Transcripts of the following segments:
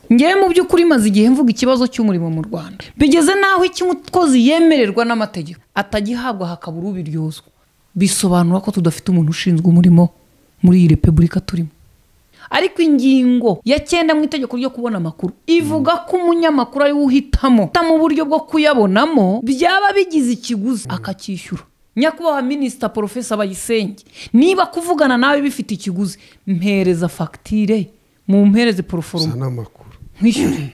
ngiye mu by'ukuri maze igihe mvuga ikibazo cy'umurimo mu Rwanda bigeze naho umukozi yemererwa n'amategeko atagihabwa hakabura ubiryozwa bisobanura ko tudafite umuntu ushinzwe umurimo muri iyi repubulika turimo ariko ingingo ya 9 mu itegeko ryo kubona amakuru ivuga ko umunyamakuru ari uhitamo mu buryo bwo kuyabonamo byaba bigize ikiguzi akacyishyura nyakubahwa Minister Professor Bayisenge niba kuvugana nawe bifite ikiguzi mpereza facture mu mpereze proforma sana makuru nkwishyure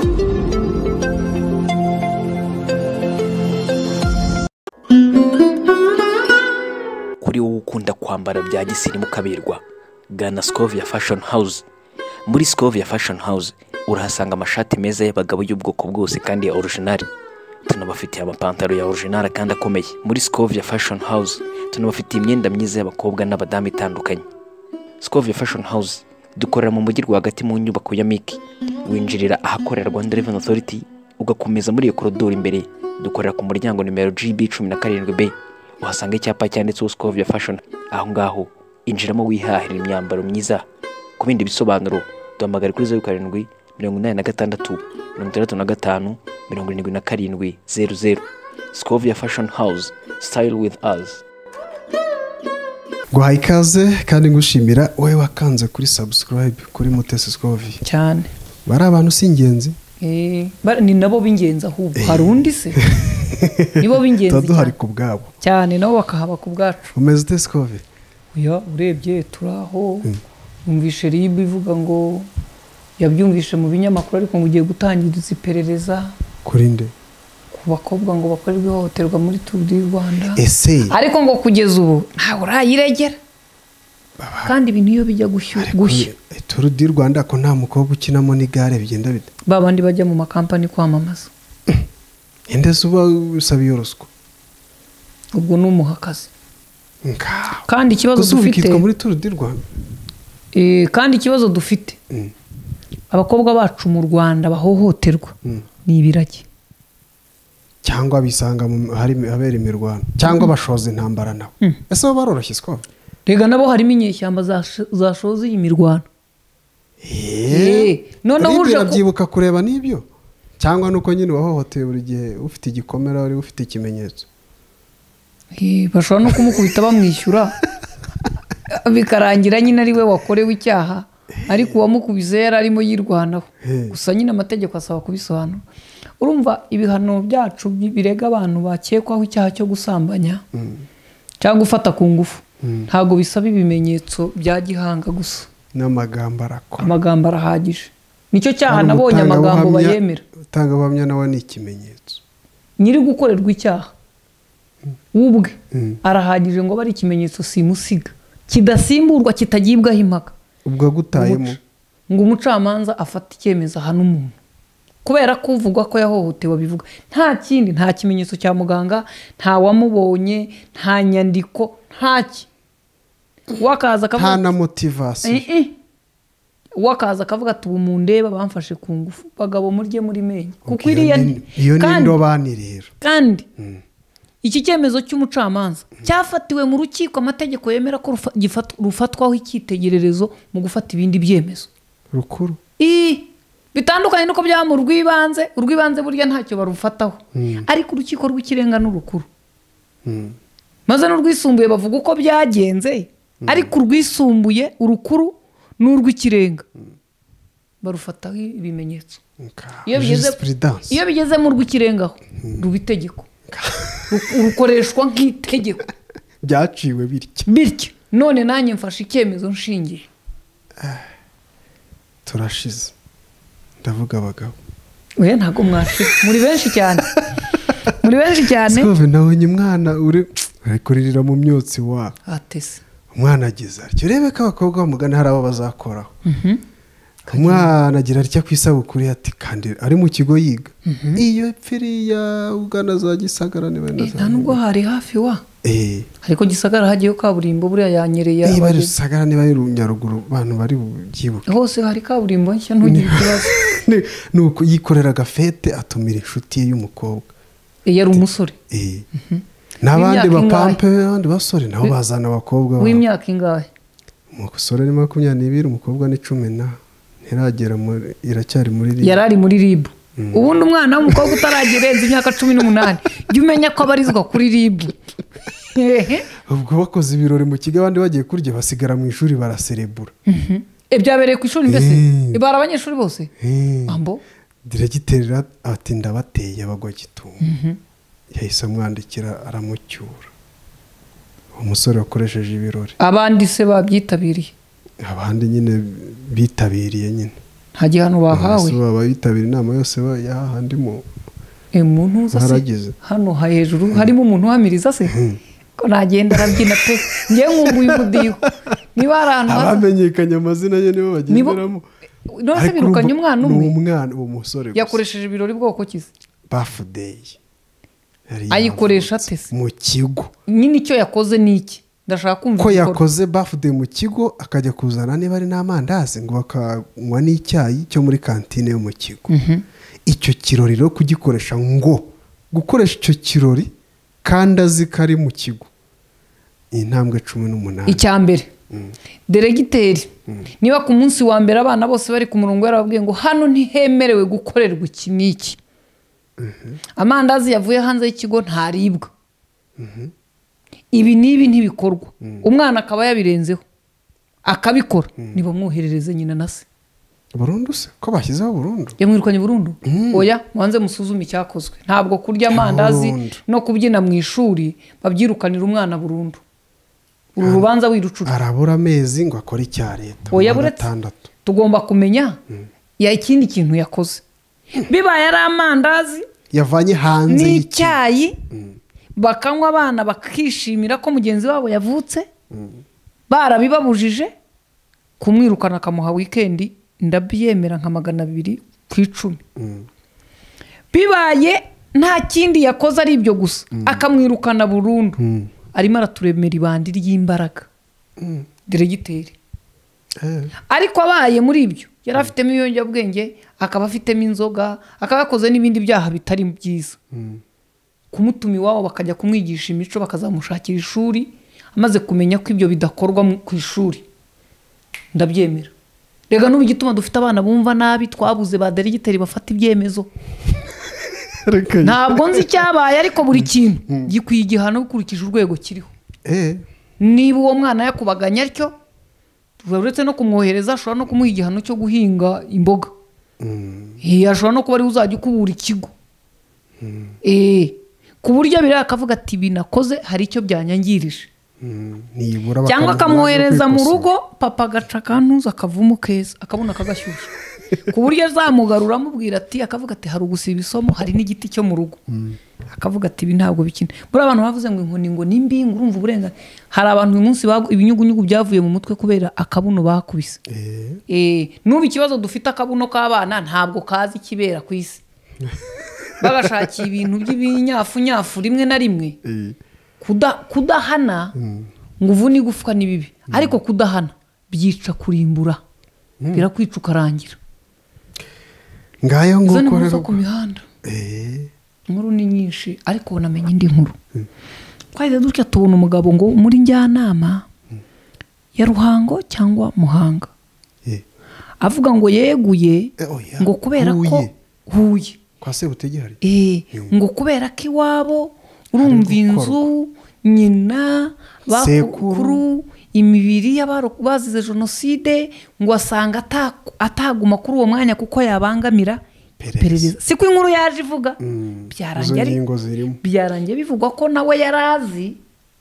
kuri wowe ukunda kwambara bya gisirimu kaberwa gana Scovia Fashion House. Muri Scovia Fashion House urahasanga amashati meza y'abagabo y'ubwoko bwose kandi ya original. Tunabafitiye amapantaro ya original kandi akomeye. Muri Scovia Fashion House tunabafitiye imyenda myiza y'abakobwa n'abadamu itandukanye. Scovia Fashion House dukorera mu mujyi rwagati mu nyubako ya Miki. Winjirira ahakorera Rwanda Revenue Authority ugakomeza muri iyo koridoro imbere. Dukorera ku muryango nimero GB17B. Uhasanga icyapa cyanditseho Scovia Fashion. Aho ngaho injiramo wihahira imyambaro myiza. Ku bindi bisobanuro duhamagara kuri 07 86 65 77 00. Scovia Fashion House, style with us. Guha ikaze kandi ngushimira wowe wakanze kuri subscribe kuri Mutesi Scovia cyane bari abantu singenzi ni nabo bingenza ahubwo hari undi se nibo bingenzi taduhari ku bwabo cyane nabo bakahaba ku bwacu umeze ute Scovia oya urebye turaho umvishe ribu ivuga ngo yabyumvishe mu binyamakuru ariko ngo ugiye gutangiza iperereza kuri nde ku bakobwa ngo bakorerwe ihohoterwa muri Tour du Rwanda ese ariko ngo kugeza ubu ntawe urayiregera kandi ibintu iyo bijya gushya Tour du Rwanda ko nta mukobwa ukinamo n'igare bigenda bite babandi bajya mu makampani kwamamaza ende suba usabiye ruswa ubwo n'umuhakazi kandi ikibazo dufite muri Tour du Rwanda kandi ikibazo dufite abakobwa bacu mu Rwanda bahohoterwa ni ibiragi cyangwa bisanga hari habera imirwano cyangwa bashoza intambara nabo ese bo baroroshye Scovia rega nabo harimo inyeshyamba zashoza iyi mirwano none uje byibuka kureba nibyo cyangwa nuko nyine wahohoteye buri gihe ufite igikomera wari ufite ikimenyetso bashobora no kumukubita bamwishyura bikarangira nyine ari we wakorewe icyaha ariko uwamukubise yari arimo yirwanaho gusa nyine amategeko asaba kubisobanura urumva ibihano byacu birega abantu bakekwaho icyaha cyo gusambanya cyangwa gufata ku ngufu ntago bisaba ibimenyetso bya gihanga gusa n'amagambo arakora amagambo arahagije nicyo cyaha nabonye amagambo bayemera utanga buhamya nawe ni ikimenyetso nyiri gukorerwa icyaha ubwe arahagije ngo bari ikimenyetso simusiga kidasimburwa kitagibwaho impaka ubwo gutayemo ngo umucamanza afata icyemezo hano umuntu kubera ko uvugwa ko yahohotewe bivuga nta kindi nta kimenyetso cya muganga nta wamubonye nta nyandiko ntaki wakaza akavuga nta na motivation wakaza akavuga ati ubu mundeba bamfashe ku ngufu bagabo murye muri menye kuko iriya iyo ni ndobani rero kandi iki cyemezo cy'umucamanza cyafatiwe mu rukiko amategeko yemera ko rufatwaho icyitegererezo mu gufata ibindi byemezo rukuru bitandukanye nuko byaba mu urwibanze burya ntacyo barufataho ariko urukiko rw'ikirenga n'urukuru maze n'urwisumbuye bavuga uko byagenze ariko urwisumbuye urukuru n'urw'ikirenga barufataho ibimenyetso iyo bigeze mu rw'ikirengaho ruba itegeko rukoreshwa nk'itegeko byaciwe bityo none nanjye mfashe icyemezo nshingiye turashize ndavuga abagabo oya ntago mwashira muri benshi cyane Scovia nabonye umwana uri kuririra mu myotsi wa atese umwana agize ariko urebe ko abakobwa bamugana hari abo bazakoraho umwana agira atya ku isabukuru ati kandi ari mu kigo yiga iyo pfiriya ugana za Gisagara niba nta nubwo hari hafi wa ariko Gisagara hagiye kaburimbo buriya yanyereye niba ari Gisagara niba ari Nyaruguru abantu bari byibuke hose hari kaburimbo nshya ntugire ikibazo nuko yikorera gafete atumira inshuti ye y'umukobwa yari umusore n'abandi bapampe abandi basore nabo bazana abakobwa w'imyaka ingahe umusore ni 22 umukobwa ni 10 iracyari muri RIB. yari ari muri RIB. ubundi umwana w'umukobwa utaragerenza imyaka 18 jya umenya ko abarizwa kuri RIB. ubwo bakoze ibirori mu kigo abandi bagiye kurya basigara mu ishuri baraserebura. Byabereye ku ishuri mbese ibara abanyeshuri bose ambo diregiteri ati ndabateye abagwa Gitumba. yahise amwandikira aramucyura. umusore wakoresheje ibirori abandi se babyitabiriye abandi nyine bitabiriye nyine nta gihano bahawe baba bitabiriye inama yose yahandi mu umuntu uza se hano hejuru harimo umuntu uhamiriza se ko nagenda arabyina pe ngiye nkumbuye umudiho niba arantu abamenyekanye amazina ye nibo bagenderamo nose birukanye umwana umwe umwana uwo musore yakoresheje ibirori bwoko kize birthday ayikoresha atese mu kigo nyine icyo yakoze niki ndashaka kumva ko yakoze birthday mu kigo akajya kuzana niba ari n'amandazi ngo bakanywa n'icyayi cyo muri kantine yo mu kigo. icyo kirori rero kugikoresha ngo gukoresha icyo kirori kandi azi ko ari mu kigo intambwe 18 icyambere deregiteri niba ku munsi wa mbere abana bose bari ku murongo yarababwiye ngo hano ntihemerewe gukorerwa iki n'iki amandazi yavuye hanze y'ikigo ntaribwa ibi nibi ntibikorwa umwana akaba yabirenzeho akabikora niba mwoherereze nyina na se burundu se ko bashyizeho burundu yamwirukanye burundu oya mwanze musuzume icyakozwe ntabwo kurya amandazi no kubyina mu ishuri babyirukanira umwana burundu uru rubanza wirucura arabura amezi ngo akore icya leta oya buretse tugomba kumenya ya ikindi kintu yakoze bibaye ari amandazi yavanye hanze y'icyayi bakanywa abana bakishimira ko mugenzi wabo yavutse barabibabujije kumwirukana akamuha weekend ndabyemera nka 200 ku 10 bibaye nta kindi yakoze ari ibyo gusa akamwirukana burundu arimo araturemera ibandi ry'imbaraga diregiteri ariko abaye muri ibyo yari afitemo ibiyobyabwenge akaba afitemo inzoga akaba yakoze n'ibindi byaha bitari byiza kumutuma iwabo bakajya kumwigisha imico bakazamushakira ishuri amaze kumenya ko ibyo bidakorwa ku ishuri ndabyemera rega n'ubu igituma dufite abana bumva nabi twabuze ba deregiteri bafata ibyemezo ntabwo nzi icyabaye ariko buri kintu gikwiye igihano ukurikije urwego kiriho niba uwo mwana yakubaganya atyo uretse no kumwohereza ashobora no kumuha igihano cyo guhinga imboga ashobora no kuba ari uzajya ukubura ikigo ku buryo bireba akavuga ati binakoze hari icyo byanyangirije cyangwa akamwohereza mu rugo papa agaca akantuza akavumo keza akabona akagashyushya ku buryo azamugarura amubwira ati akavuga ati hari ugusiba isomo hari n'igiti cyo mu rugo akavuga ati ibi ntabwo bikina buri abantu bavuze ngo inkoni ngo nimbi ngo urumva uburenga hari abantu uyu munsi ibinyugunyugu byavuye mu mutwe kubera akabuno bakubise n'ubu ikibazo dufite akabuno k'abana ntabwo kazi kibera ku isi bagashakiye ibintu by'ibinyafu rimwe na rimwe kudahana ngo uvune igufwa ni bibi ariko kudahana byica kurimbura birakwica ukarangira ngayo nguko rero ku mihanda inkuru ni nyinshi ariko unamenye indi nkuru twahise dutya tubona umugabo ngo muri njyanama ya Ruhango cyangwa Muhanga avuga ngo yeguye ngo kubera ko Huye kwa Sebutegihari ngo kubera ko iwabo urumva inzu nyina bakuru imibiri y'abazize jenoside ngo asanga ataguma kuri uwo mwanya kuko yabangamira perezida siko inkuru yaje ivuga byarangiye bivugwa ko nawe yarazi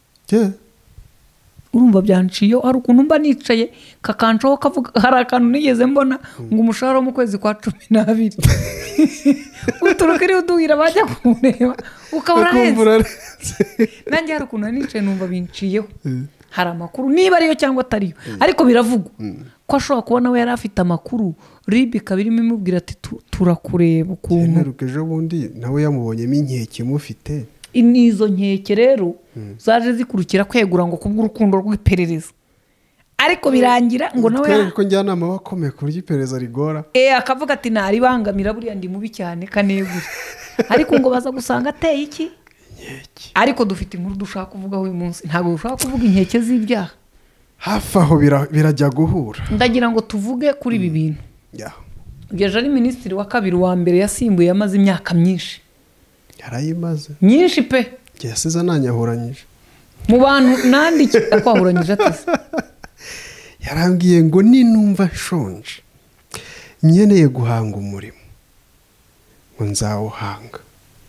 urumva byanciyo hari ukuntu mba nicaye kakancaho kavuga hari akantu nigeze mbona ngo umushahara wo mu kwezi kwa 12 uturuka iri uduhira bajya kumureba ukabura neza nanjye hari ukuntu nicaye numva binciyeho hari amakuru niba ariyo cyangwa atariyo ariko biravugwa ko ashobora kubona we yari afite amakuru RIB ikaba irimo imubwira ati turakureba ukuntu ejo bundi nawe yamubonyemo inkeke mufite nizo nkeke rero zaje zikurukira kwegura ngo kubw'urukundo rw'iperereza ariko birangira ngo nawe ko njyanama bakomeye ku buryo iperereza rigora akavuga ati naribangamira buriya ndi mubi cyane kanegure ariko ngo baza gusanga ateye iki ariko dufite inkuru dushaka kuvuga uyu munsi ntabwo dushaka kuvuga inkeke z'ibyaha hafi aho birajya guhura ndagira ngo tuvuge kuri ibi bintu Ya, ugejeje ari minisitiri wa kabiri, wa mbere yasimbuye yamaze imyaka myinshi yarayimaze myinshi pe, yasize ananyahuranyije. mu bantu nandiki akwahuranyije atese. Yarambwiye ngo ninumva nshonje nkeneye guhanga umurimo ngo nzawuhanga.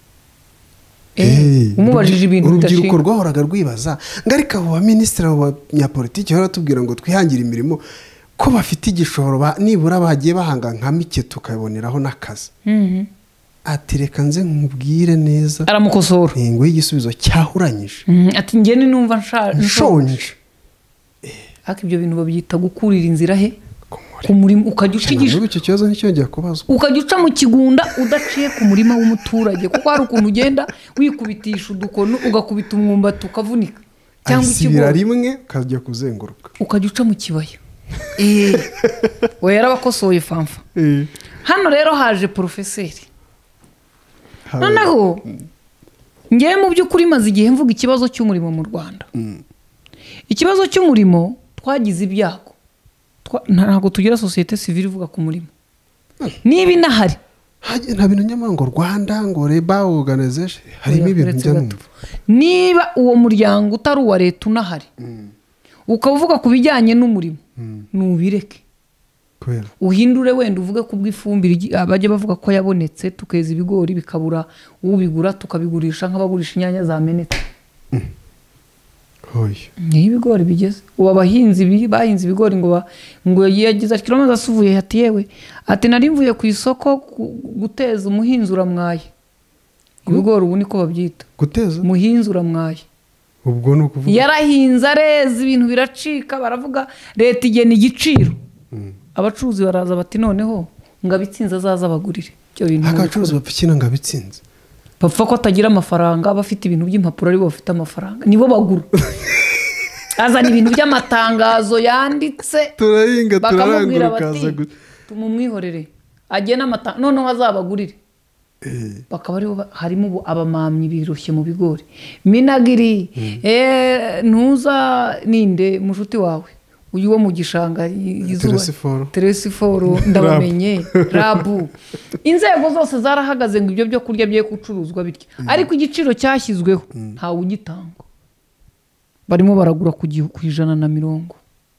umubajije ibintu urubyiruko bidashinga. rwahoraga rwibaza ngo ariko abo baminisitiri abo banyapolitiki bahora batubwira ngo twihangire imirimo ko bafite igishoro nibura bagiye bahanga nka mike tukaboneraho n'akazi. Ati reka nze nkubwire neza, aramukosora ngo y'igisubizo cyahuranyije. ati njye ninumva nshonje. ariko ibyo bintu babyita gukurira inzira he ku murimo, ukajya ucigisha icyo kibazo nticyongeye kubazwa, ukajya uca mu kigunda udaciye ku murima w'umuturage, kuko hari ukuntu ugenda wikubitisha udukono ugakubita umwumbati ukavunika, cyangwa ikibira rimwe ukajya kuzenguruka, ukajya uca mu kibaya. we yarabakosoye famfa. hano rero haje porofeseri. noneho ngewe mu by'ukuri maze igihe mvuga ikibazo cy'umurimo mu Rwanda. Ikibazo cy'umurimo twagize ibyago, ntabwo tugira sosiyete sivile ivuga ku murimo. niba inahari nta bintu nyamara ngo Rwanda ngo Labor Organization harimo ibintu njya numva. niba uwo muryango utari uwa leta unahari ukaba uvuga ku bijyanye n'umurimo, nubireke uhindure, wenda uvuge ku bw'ifumbire abajya bavuga ko yabonetse, tukeza ibigori bikabura ubigura, tukabigurisha nk'abagurisha inyanya zamenetse. niyo ibigori bigeze ubu abahinzi bahinze ibigori ngo yagize ati kilometero asuvuye, ati yewe ati nari mvuye ku isoko guteza umuhinzi uramwaye. ibigori ubu niko babyita, guteza umuhinzi uramwaye. ubwo ni ukuvuga yarahinze areza, ibintu biracika, baravuga leta igena igiciro. abacuruzi baraza bati noneho ngo abitsinze azaza abagurire. abacuruzi bapfukina ngo abitsinze bapfa ko atagira amafaranga, bafite ibintu by'impapuro aribo bafite amafaranga, nibo bagura. azana ibintu by'amatangazo yanditse, turahinga bakamubwira turarangura bati tumumwihorere agena amatangazo noneho azabagurire. bakaba aribo harimo abamamyi birushye mu bigori. Minagiri ntuza ninde mushuti wawe uyu wo mu gishanga Teresiforo ndabamenye Rabu. inzego zose zarahagaze ngo ibyo byo kurya bye gucuruzwa bityo, ariko igiciro cyashyizweho ntawe ugitanga, barimo baragura ku 120.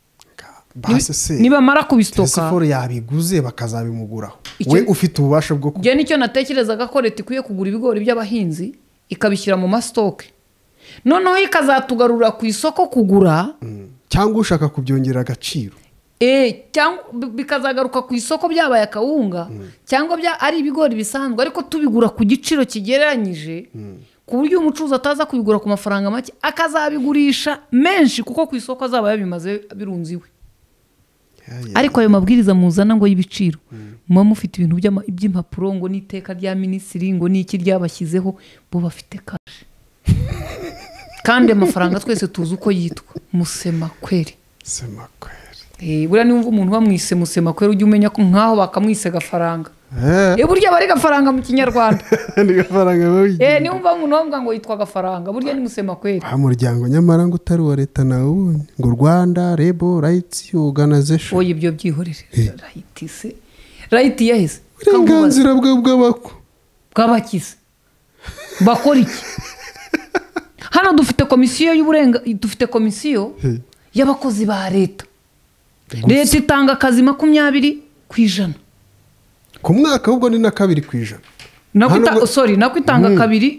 nibamara kubisitoka Teresiforo yabiguze bakazabimuguraho, we ufite ububasha bwo njye nicyo natekerezaga ko leta ikwiye kugura ibigori by'abahinzi ikabishyira mu masitoke, noneho ikazatugarura ku isoko kugura, cyangwa ushaka kubyongera agaciro, cyangwa bikazagaruka ku isoko byabaye akawunga, cyangwa ari ibigori bisanzwe ariko tubigura ku giciro kigereranyije, ku buryo umucuruzi ataza kubigura ku mafaranga make akazabigurisha menshi, kuko ku isoko azaba yabimaze birunze iwe. ariko ayo mabwiriza muzana ngo y'ibiciro, muba mufite ibintu by'impapuro ngo n'iteka rya minisitiri ngo n'iki ryabashyizeho, bo bafite kashe. kandi amafaranga twese tuzi uko yitwa Musemakweri. buriya niba umuntu bamwise Musemakweri ujya umenya ko nkaho bakamwise gafaranga. burya bari gafaranga mu kinyarwanda. niba umva umuntu bavuga ngo yitwa gafaranga, burya ni Musemakweri. muryango nyamara ngo utari uwa leta nawe ngo Rwanda Labor Rights Organization. oya ibyo byihorere. right yahise uburenganzira bw'abakize bakora iki? hano dufite komisiyo y'abakozi ba leta. leta itanga akazi 20% ku mwaka, ahubwo ni na 2%. nako itanga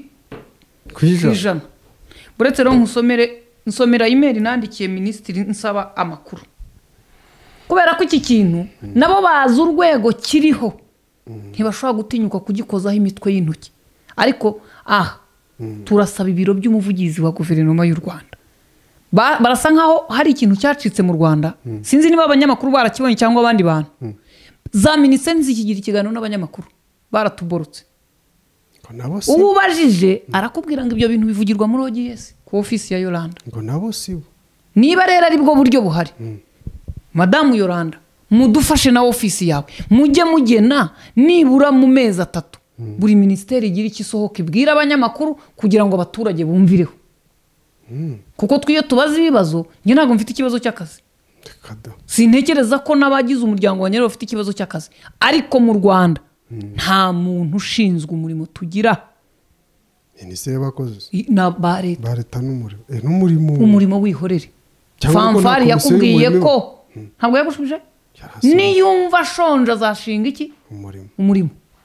2%. buretse rero nsomera email nandikiye minisitiri nsaba amakuru, kubera ko iki kintu nabo bazi urwego kiriho, ntibashobora gutinyuka kugikozaho imitwe y'intoki. ariko turasaba ibiro by'umuvugizi wa guverinoma y'u Rwanda, barasa nkaho hari ikintu cyacitse mu Rwanda. sinzi niba abanyamakuru barakibonye cyangwa abandi bantu. za minisiteri zikigira ikiganiro n'abanyamakuru baratuborotse. ubu ubajije arakubwira ngo ibyo bintu bivugirwa muri OGS ku ofisi ya Yolanda. ngo nabo sibo. niba rero ari bwo buryo buhari, madamu Yolanda mudufashe na ofisi yawe, mujye mugena nibura mu mezi 3 buri minisiteri igira ikisohoka ibwira abanyamakuru kugira ngo abaturage bumvireho. kuko twiyo tubaza ibibazo, njye ntabwo mfite ikibazo cy'akazi. sintekereza ko n'abagize umuryango wa nyirayo bafite ikibazo cy'akazi ariko mu Rwanda nta muntu ushinzwe umurimo tugira minisiteri y'abakozi na ba leta n'umurimo umurimo wihorere fanfari yakubwiye ko ntabwo yagushubije niyumva ashonje azashinga iki umurimo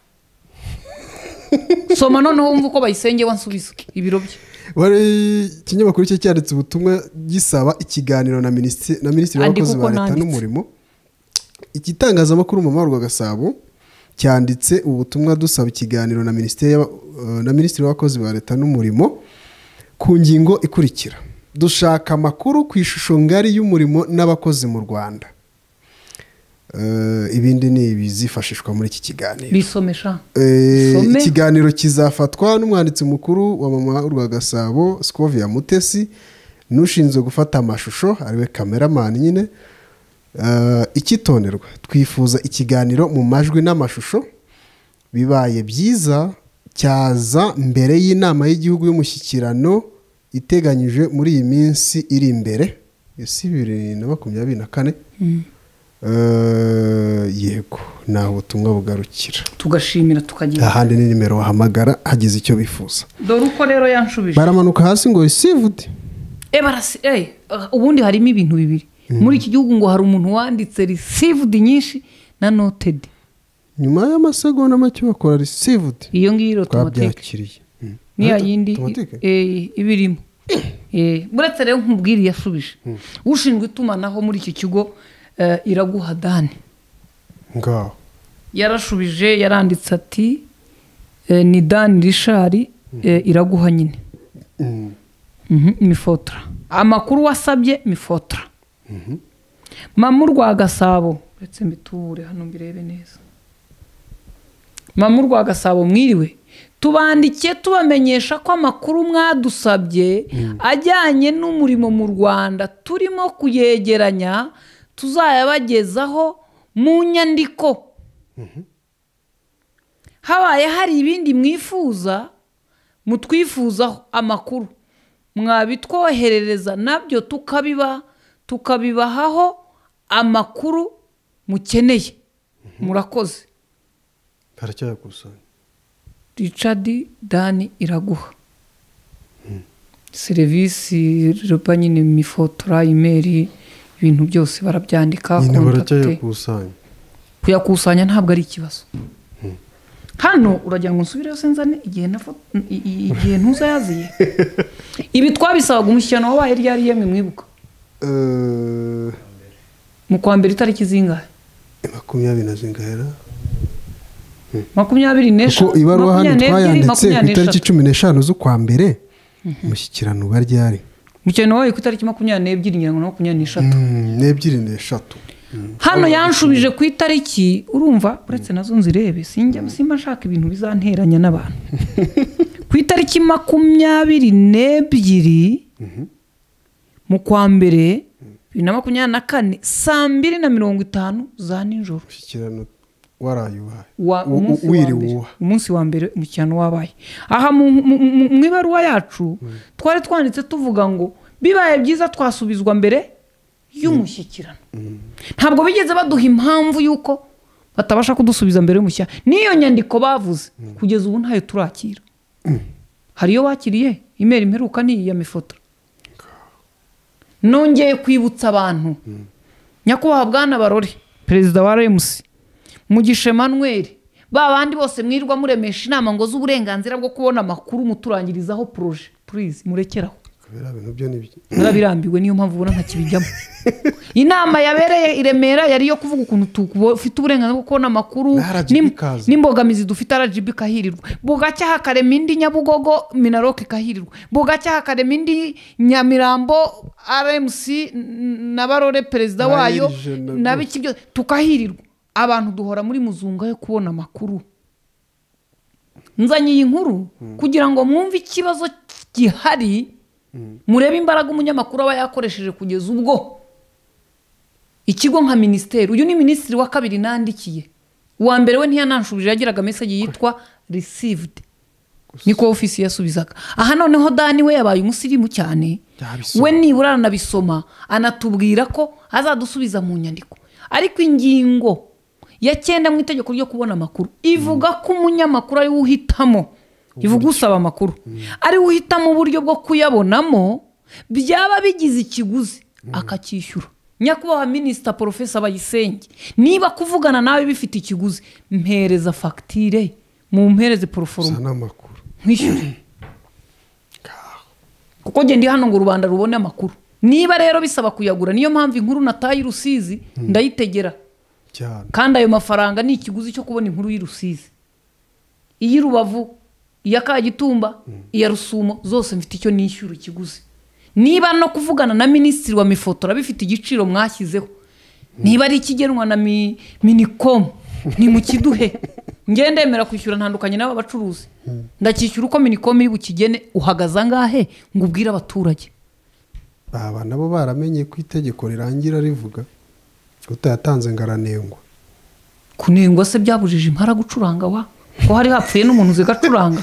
soma noneho wumva uko bayisengeye wansubiza ibiro bye ikinyamakuru cye cyanditse ubutumwa gisaba ikiganiro na minisitiri w'abakozi ba leta n'umurimo. Igitangazamakuru mu Mama Rwagasabo cyanditse ubutumwa dusaba ikiganiro na minisitiri w'abakozi ba leta n'umurimo ku ngingo ikurikira: dushaka amakuru ku ishusho ngari y'umurimo n'abakozi mu Rwanda. Ibindi ni ibizifashishwa muri iki kiganiro. Bisomesha. Ikiganiro kizafatwa n'umwanditsi mukuru wa Mama Rwagasabo Scovia Mutesi n'ushinzwe gufata amashusho ariwe cameraman nyine. Ikitonderwa, twifuza ikiganiro mu majwi n'amashusho, bibaye byiza cyaza mbere y'inama y'igihugu y'umushyikirano iteganyije muri iyi minsi iri imbere isi 2024. Yego naho ubutumwa bugarukira, tugashimira tukagira ahandi ni nimero wahamagara hagize icyo bifuza. Dore uko rero yanshubije baramanuka hasi ngo received. Ubundi harimo ibintu bibiri muri iki gihugu, ngo hari umuntu wanditse received nyinshi na noted, nyuma y'amasegonda make bakora received. Iyo ngiyo automatique ni yindi ibirimo. Buretse rero nkubwiri yashubije ushinzwe itumanaho muri iki kigo Iraguha Dani ngaho yarashubije, yaranditse ati ni Dani Richard Iraguha nyine mifotora amakuru wasabye mifotora. Mama Rwagasabo, uretse mbiture hano mbirebe neza. Mama Rwagasabo mwiriwe, tubandikiye tubamenyesha ko amakuru mwadusabye ajyanye n'umurimo mu Rwanda turimo kuyegeranya tuzayabagezaho mu nyandiko. Habaye hari ibindi mwifuza mutwifuzaho amakuru mwabitwoherereza nabyo tukabibahaho amakuru mukeneye. Murakoze. Haracyakusanya. Richard Dani Iraguha. Serivisi rupa nyine mifotora, email, ibintu byose barabyandika. Kuyakusanya ntabwo ari ikibazo. Hano uragira ngo nsubire senzane igihe ntuzayaziye. Ibi twabisabaga umushyano wabaye ryari yemwe mwibuka? Mu kwa mbere itariki zingahe? 20 na zingahera. 24. Kuko ibaruwa hano twayanditse ku itariki 15 z'ukwa mbere umushyikirano baryari. Mukeno wabaye ku itariki 22 ngira ngo 23. Hano yanshubije ku itariki, urumva uretse nazo nzirebe simba nshaka ibintu bizanteranya n'abantu. Ku itariki 22 mu kwa mbere 2024 saa 2:50 za nijoro. Umushyikirano warayuhaye umunsi wa mbere umushyikirano wabaye. Aha mu ibaruwa yacu twari twanditse tuvuga ngo bibaye byiza twasubizwa mbere y'umushyikirano. Ntabwo bigeze baduha impamvu yuko batabasha kudusubiza mbere y'umushya. Niyo nyandiko bavuze kugeza ubu ntayo turakira. Hariyo wakiriye email imperuka ni ya mifotora. Nongeye kwibutsa abantu nyakubahwa Bwana Barore perezida wa RMC Mugisha Emmanuel, babandi bose mwirwa muremesha inama ngo z'uburenganzira bwo kubona amakuru muturangirizaho projet, please murekeraho. Narabirambiwe niyo mpamvu ubona ntakibijyamo. Inama yabereye iremera yari yo kuvuga ukuntu tufite uburenganzira bwo kubona amakuru n'imbogamizi dufite RGB kahirirwa. Bugacya hakarema indi Nyabugogo Minaroke kahirirwa. Bugacya hakarema indi Nyamirambo RMC na Barore perezida wayo nabiki byo tukahirirwa. Abantu duhora muri muzunga yo kubona amakuru. Nzanye iyi nkuru kugira ngo mwumve ikibazo gihari, murebe imbaraga umunyamakuru aba yakoresheje kugeza ubwo ikigo nka ministeri. Uyu ni minisitiri wa kabiri nandikiye. Uwa mbere we ntiyananshubije, yagiraga message yitwa received, niko ofisi yasubizaga. Aha noneho Dani we yabaye umusirimu cyane, Yabisoma. we nibura aranabisoma anatubwira ko azadusubiza mu nyandiko. Ariko ingingo ya 9 mu itegeko ryo kubona amakuru ivuga ko umunyamakuru ari uhitamo, ivuga usaba amakuru ari uhitamo uburyo bwo kuyabonamo, byaba bigize ikiguzi akacyishyura. Nyakubahwa Minisita Profesa Bayisenge, niba kuvugana nawe bifite ikiguzi, mpereza fagitire, mu mpereze poroforoma sana amakuru nkwishyure, kuko njye ndi hano ngo rubanda rubone amakuru. Niba rero bisaba kuyagura, niyo mpamvu inkuru nataye Rusizi ndayitegera cyane, kandi ayo mafaranga ni ikiguzi cyo kubona inkuru y'Rusizi, iyi Rubavu, iya Kagitumba, iya Rusumo, zose mfite icyo nishyura ikiguzi. Niba no kuvugana na Minisitiri wa Mifotora bifite igiciro mwashyizeho, niba ari ikigenwa na Minicom, ni mu kiduhe. Ngiye ndemera kwishyura ntandukanye n'aba bacuruzi, ndakishyura uko Minicom iri bukigene. Uhagaza ngahe ngo ubwire abaturage? aba nabo baramenye ko itegeko rirangira rivuga utayatanze ngaranengwa. Kunengwa se byabujije impara gucuranga wa ko hari hapfuye n'umuntu zigacuranga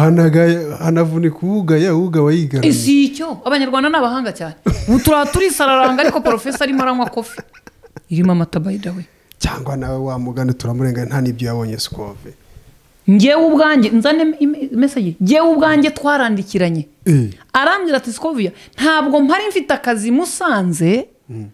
hanavunika uwugaya wayigaramiye. isi icyo abanyarwanda n'abahanga cyane. Ubu turisararanga ariko Profesa arimo aranywa kofi irimo amata by the way. Cyangwa nawe wamugane turamurenga nta nibyo yabonye Skove. Ngewe ubwanjye nzane message, ngewe ubwanjye twarandikiranye arambwira ati Skovia ntabwo mpari mfite akazi Musanze,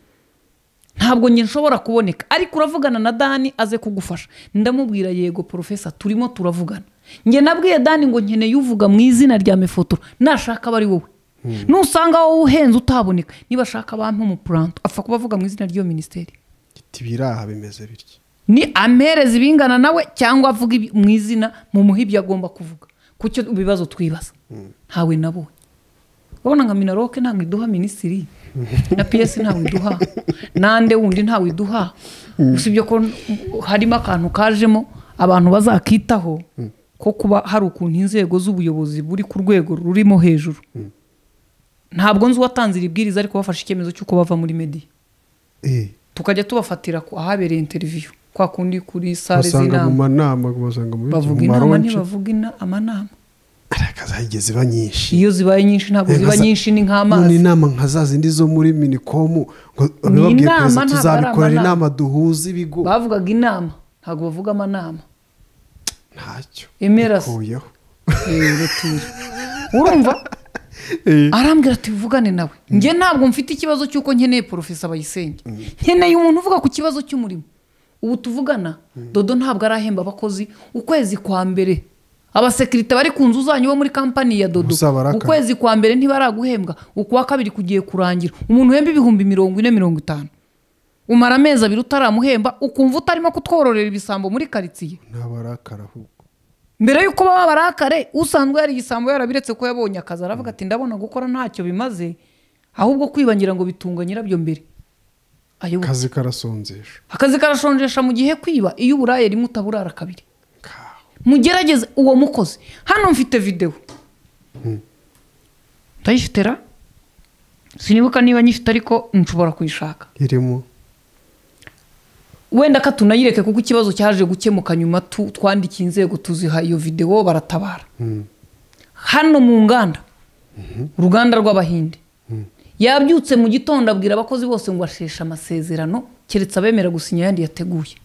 ntabwo njye nshobora kuboneka, ariko uravugana na Dani aze kugufasha. Ndamubwira yego Profesa, turimo turavugana. Nge nabwiye Dani ngo nkeneye uvuga mu izina rya Mifotora, nashaka bari wowe. Nusanga wowe uhenze utaboneka, niba shaka abantu mu planto apfa kubavuga mu izina ry'iyo ministeri. Tibiraha bimeze bityo, ni ampereza ibingana nawe cyangwa avuga mu izina mu muhibyo agomba kuvuga. Kucyo ibibazo twibaza ntawe nabonye. Ubona nka Minaroke ntabwo iduha minisitiri, na PS ntabwo iduha, nande wundi ntabwo iduha. Usibye ko harimo akantu kajemo abantu bazakitaho ko kuba hari ukuntu inzego z'ubuyobozi buri ku rwego rurimo hejuru. Ntabwo nzi watanze ibibwiriza ariko bafashe icyemezo cy'uko bava muri media, tukajya tubafatira ku ahabereye interview kwa kundi kuri sale z'inama. Mu manama bavuga inama ntibavuga amanama. Arakaza higeze ba nyinshi. Iyo zibaye nyinshi ntabwo ziba nyinshi ni nk'amazi. Ni inama nkazazindi zo muri Minicom ngo bababwiye ko tuzabikora inama duhuza ibigo. Bavugaga inama ntabwo bavuga amanama. Ntacyo. Emerase. Urumva? Arambwira ati vugane nawe. Nge ntabwo mfite ikibazo cyuko nkeneye Profesa Bayisenge. Nkeneye umuntu uvuga ku kibazo cy'umurimo. Ubu tuvugana Dodo ntabwo arahemba abakozi ukwezi kwa mbere. Abasekirite bari ku nzu zanyu bo muri kampani ya Dodo ukwezi kwa mbere ntibaraguhembwa, ukwa kabiri kugiye kurangira. Umuntu uhemba ibihumbi 40-50, umara amezi abiri utaramuhemba, ukumva utarimo kutwororera ibisambo muri karitsiye. Nabarakara ahubwo mbere yuko baba barakare, usanzwe yari igisambo yarabiretse ko yabonye akazi, aravuga ati ndabona gukora ntacyo bimaze, ahubwo kwibangira ngo bitunga nyirabyo mbere. Akazi karasonzesha, akazi karashonjesha mu gihe kwiba iyo uburaye rimwe utaburara kabiri. Mugerageze uwo mukozi. Hano mfite video ndayifitera, sinibuka niba nyifite ariko nshobora kuyishaka. Irimo wenda katunayireke kuko ikibazo cyaje gukemuka nyuma twandikiye inzego tuziha iyo video baratabara. Hano mu nganda, uruganda rw'Abahinde, yabyutse mu gitondo abwira abakozi bose ngo ashesha amasezerano keretse abemera gusinya yandi yateguye.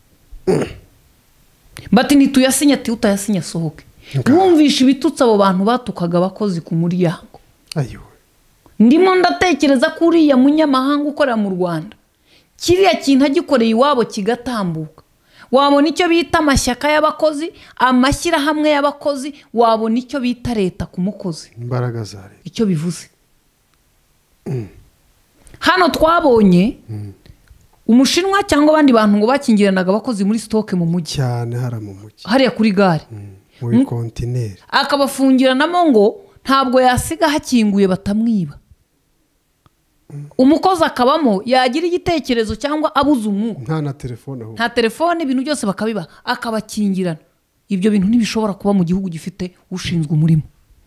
Bati nituyasinya ati utayasinya sohoke. Wumvisha ibitutsi abo bantu batukaga abakozi ku muryango. Ayo. Ndimo ndatekereza kuri ya munyamahanga ukorera mu Rwanda, kiriya kintu agikoreye iwabo kigatambuka. Wabona icyo bita amashyaka y'abakozi, amashyira hamwe y'abakozi, wabona icyo bita leta ku mukozi. Imbaraga za leta. Icyo bivuze. Hano twabonye Umushinwa cyangwa abandi bantu ngo bakingiranaga abakozi muri stoke mu mujyi. Cyane hara mu mujyi. Hariya kuri gare. Muri kontineri. Akabafungiranamo ngo ntabwo yasiga hakinguye batamwiba. Umukozi akabamo yagira igitekerezo cyangwa abuze umwuka. Nta na telefone aho. Nta telefone, ibintu byose bakabiba, akabakingirana. Ibyo bintu ntibishobora kuba mu gihugu gifite ushinzwe umurimo.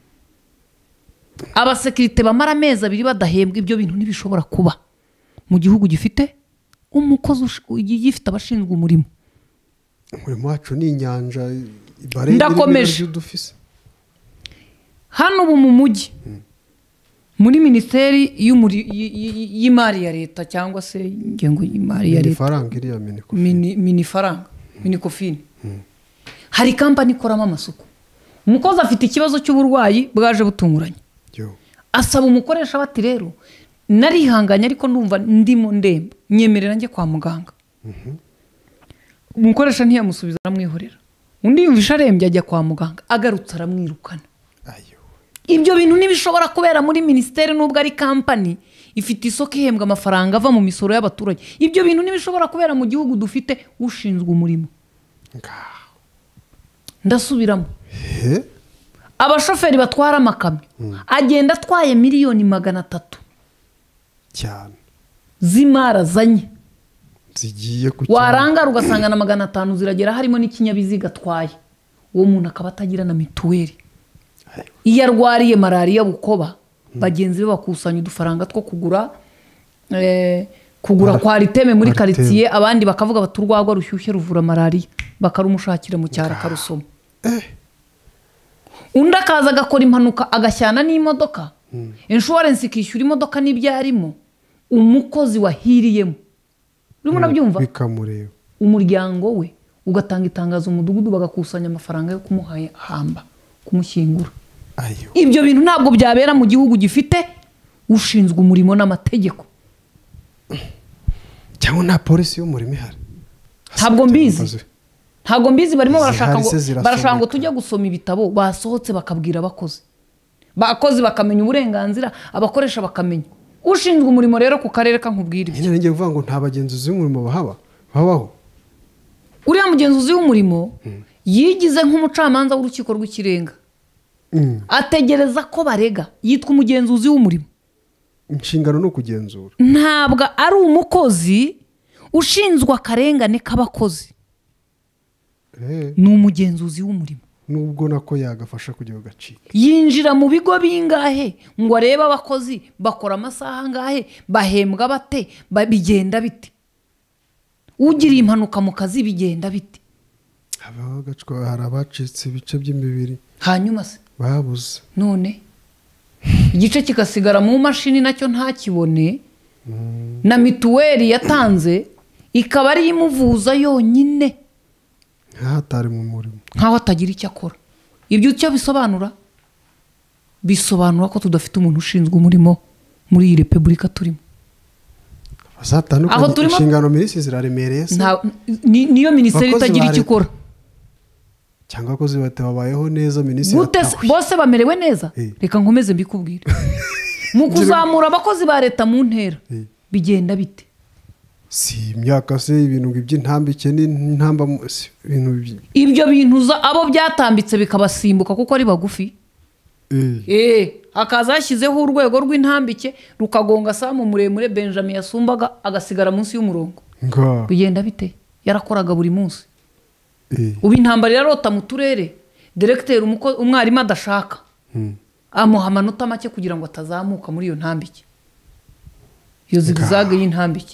Abasekirite bamara amezi abiri badahembwa, ibyo bintu ntibishobora kuba mu gihugu gifite umukozi gifite abashinzwe umurimo. Umurimo wacu ni inyanja ndakomeje. Hano ubu mu mujyi muri minisiteri y'imari ya leta cyangwa se ingengo y'imari ya leta faranga iriya mini faranga minikofini hari kampani ikoramo amasuku umukozi afite ikibazo cy'uburwayi bwaje butunguranye asaba umukoresha bati rero narihanganye ariko ndumva ndimo ndemba nyemerera njye kwa muganga umukoresha ntiyamusubiza aramwihorera undi yumvisha arembye ajya kwa muganga agarutse aramwirukana ibyo bintu ntibishobora kubera muri minisiteri nubwo ari kampani ifite isoko ihembwa amafaranga ava mu misoro y'abaturage ibyo bintu ntibishobora kubera mu gihugu dufite ushinzwe umurimo ndasubiramo abashoferi batwara amakamyo agenda atwaye miliyoni 300 cyane z'imari azanye zigiye ku warangara ugasanga na 500 ziragera harimo n'ikinyabiziga atwaye uwo muntu akaba atagira na mituweli iyo arwariye malariya bukoba bagenzi be bakusanya udufaranga two kugura kwa riteme muri quartier abandi bakavuga baturwagwa rushyushye ruvura malariya bakarumushakira mu cyara karusoma undi akaza agakora impanuka agashyana n'imodoka insurance ikishyura imodoka n'ibyarimo umukozi wahiriyemo urimo nabyumva bikamureba umuryango we ugatanga itangazo umudugudu bagakusanya amafaranga yo kumuhamba kumushyingura ibyo bintu ntabwo byabera mu gihugu gifite ushinzwe umurimo n'amategeko cyangwa nta polisi y'umurimo ihari ntabwo mbizi barimo barashaka ngo tujya gusoma ibitabo basohotse bakabwira abakozi bakamenya uburenganzira abakoresha bakamenya ushinzwe umurimo rero ku karere kankubwira ibyo ngiye kuvuga ngo nta bagenzuzi b'umurimo babaho uriya mugenzuzi w'umurimo yigize nk'umucamanza w'urukiko rw'ikirenga ategereza ko barega yitwa umugenzuzi w'umurimo inshingano no kugenzura ntabwo ari umukozi ushinzwe akarengane k'abakozi ni umugenzuzi w'umurimo nubwo nako yagafasha kugira agaciro yinjira mu bigo bingahe ngo arebe abakozi bakora amasaha angahe bahembwa bate bigenda bite ugiriye impanuka mu kazi bigenda bite hari abacitse ibice by'imibiri hanyuma se babuze none igice kigasigara mu mashini nacyo ntakibone na mituweli yatanze ikaba ari imuvuza yonyine ntahatari mu murimo nkaho atagira icyo akora ibyo icyo bisobanura ko tudafite umuntu ushinzwe umurimo muri iyi repubulika turimo inshingano minisitiri ziraremereye se niyo minisiteri itagira icyo ikora cyangwa abakozi babayeho neza minisitiri bose bamerewe neza reka nkomeze mbikubwire mu kuzamura abakozi ba leta mu ntera bigenda bite si imyaka se ibintu by'intambike n'intamba ibyo bintu abo byatambitse bikabasimbuka kuko ari bagufi hakaza hashyizeho urwego rw'intambike rukagonga samu muremure Benjamin yasumbaga agasigara munsi y'umurongo bigenda bite yarakoraga buri munsi ubu intambara irarota mu turere directeur umwarimu adashaka amuha amanota make kugira ngo atazamuka muri iyo ntambike iyo zigzag y'intambike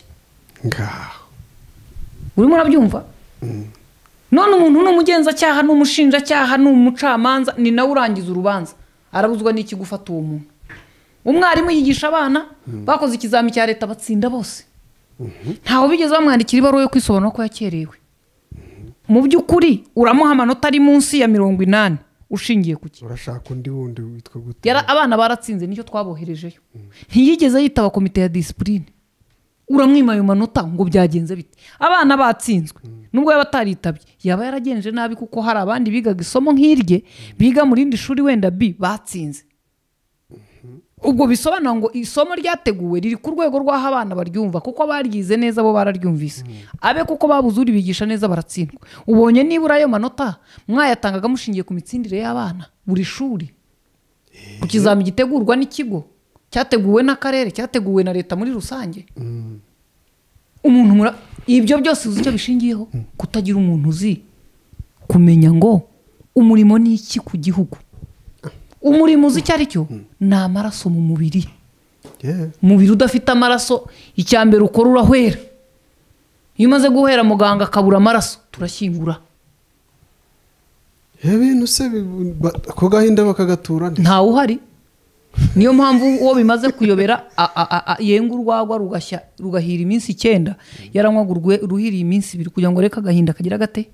urimo urabyumva none umuntu n'umugenzacyaha n'umushinjacyaha n'umucamanza ni nawe urangiza urubanza arabuzwa n'iki gufata uwo muntu umwarimu yigisha abana bakoze ikizami cya leta batsinda bose ntaho bigeze bamwandikira ibaruwa yo kwisobanura ko yakerewe mu by'ukuri uramuha amanota ari munsi ya 80 ushingiye ku ki urashaka undi wundi witwa gute abana baratsinze nicyo twaboherejeyo ntiyigeze yitaba komite ya discipline uramwima ayo manota ngo byagenze bite abana batsinzwe nubwo yaba ataritabye yaba yaragenje nabi kuko hari abandi bigaga isomo nk'irye biga mu rindi shuri wenda B batsinze ubwo bisobanura ngo isomo ryateguwe riri ku rwego rw'aho abana baryumva kuko baryize neza bo bararyumvise abe kuko babuzuri bigisha neza baratsindwa ubonye nibura ayo manota mwayatangaga mushingiye ku mitsindire y'abana buri shuri ku kizami gitegurwa n'ikigo cyateguwe n'akarere cyateguwe na leta muri rusange umuntu ibyo byose uzi icyo bishingiyeho kutagira umuntu uzi kumenya ngo umurimo ni iki ku gihugu umurimo uzi icyo ari cyo ni amaraso mu mubiri umubiri udafite amaraso icyambere ukora urahwera iyo umaze guhera muganga akabura amaraso turashyingura ibintu se ko gahinda bakagatura ntawe uhari niyo mpamvu uwo bimaze kuyobera yenga urwagwa rugahira iminsi 9 yaranywaga ruhiriye iminsi 2 kugira ngo reka agahinda kagira gate.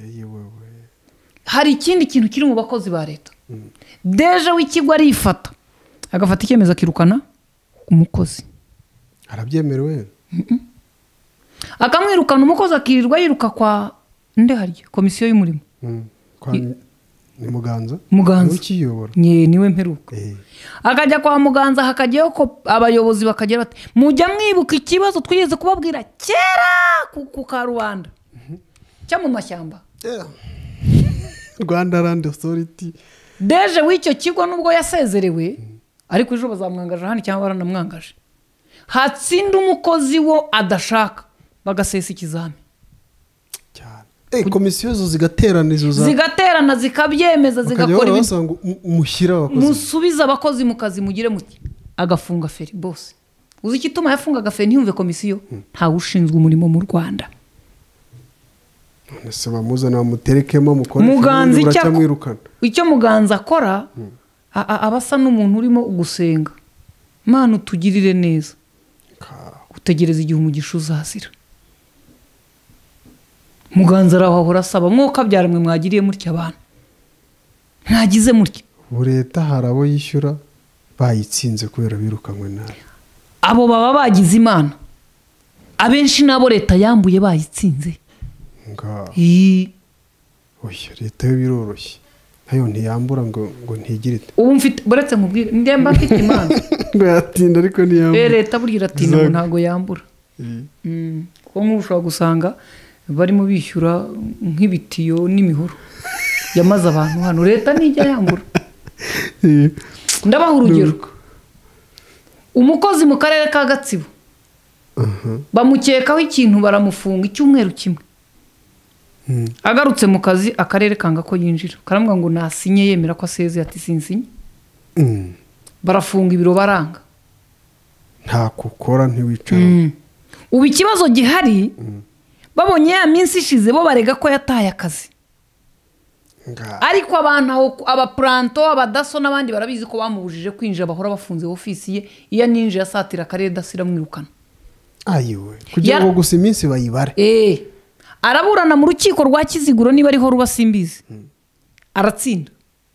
Hari ikindi kintu kiri mu bakozi ba leta deje w'ikigo arifata agafata icyemezo akirukana umukozi arabyemerewe akamwirukana umukozi akirirwa yiruka kwa nde harya komisiyo y'umurimo ni Muganza ukiyobora niwe mperuka akajya kwa Muganza hakajyayo ko abayobozi bakagera bati mujya mwibuka ikibazo twigeze kubabwira kera ku Karubanda cya mu mashyamba Rwanda Land Authority deje w'icyo kigo nubwo yasezerewe ariko ejo bazamwangaje hano cyangwa baranamwangaje hatsinda umukozi wo adashaka bagasesa ikizami cyane komisiyo zo zigaterana zikabyemeza zigakora ibintu mushyira abakozi musubiza abakozi mu kazi mugire muti agafunga feri bose uzi kituma yafungaga feri ntiyumve komisiyo nta ushinzwe umurimo mu Rwanda nese bamuzana bamuterekemo mukora Muganza icyo Muganza akora abasa n'umuntu urimo gusenga Mana utugirire neza utegereza igihe umugisha uzazira Muganza arahora asaba mwuka byaramwe mwagiriye mutya abantu mwagize mutya leta harabo yishyura bayitsinze kubera birukanywe nabi abo baba bagize Imana abenshi nabo leta yambuye bayitsinze oya leta yo biroroshye nayo ntiyambura ngo ntigire ubu mfite buretse nkubwire ndemba mfite Imana ngo yatinda ariko ntiyambura leta burira atinda ngo ntago yambura ko nk'ushobora gusanga barimo bishyura nk'ibitiyo n'imihoro yamaze abantu hano leta nijya yambura ndabaha urugero umukozi mu karere ka Gatsibo bamukekaho ikintu baramufunga icyumweru kimwe agarutse mu kazi akarere kanga ko yinjira karamubwira ngo nasinye yemera ko asezeye ati sinsinye barafunga ibiro baranga nta kukora ntiwicara ubu ikibazo gihari babonye ya minsi ishize bo barega ko yataye akazi ariko abantu abaplanto abadaso n'abandi barabizi ko bamubujije kwinjira bahora bafunze ofisi ye iyo ninjira asatira akarere dasira mwirukana ayiwe kugira ngo gusa iminsi bayibare araburana mu rukiko rwa Kiziguro niba ariho rubasimbize aratsinda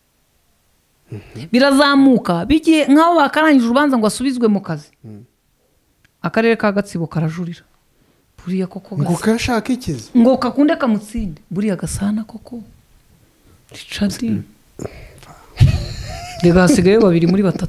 birazamuka bigiye nkaho bakarangije urubanza ngo asubizwe mu kazi akarere ka Gatsibo karajurira buriya koko ngo kashaka ikizi ngo kakunde kamutsinde buriya gasana koko Richard hasigaye 2 muri 3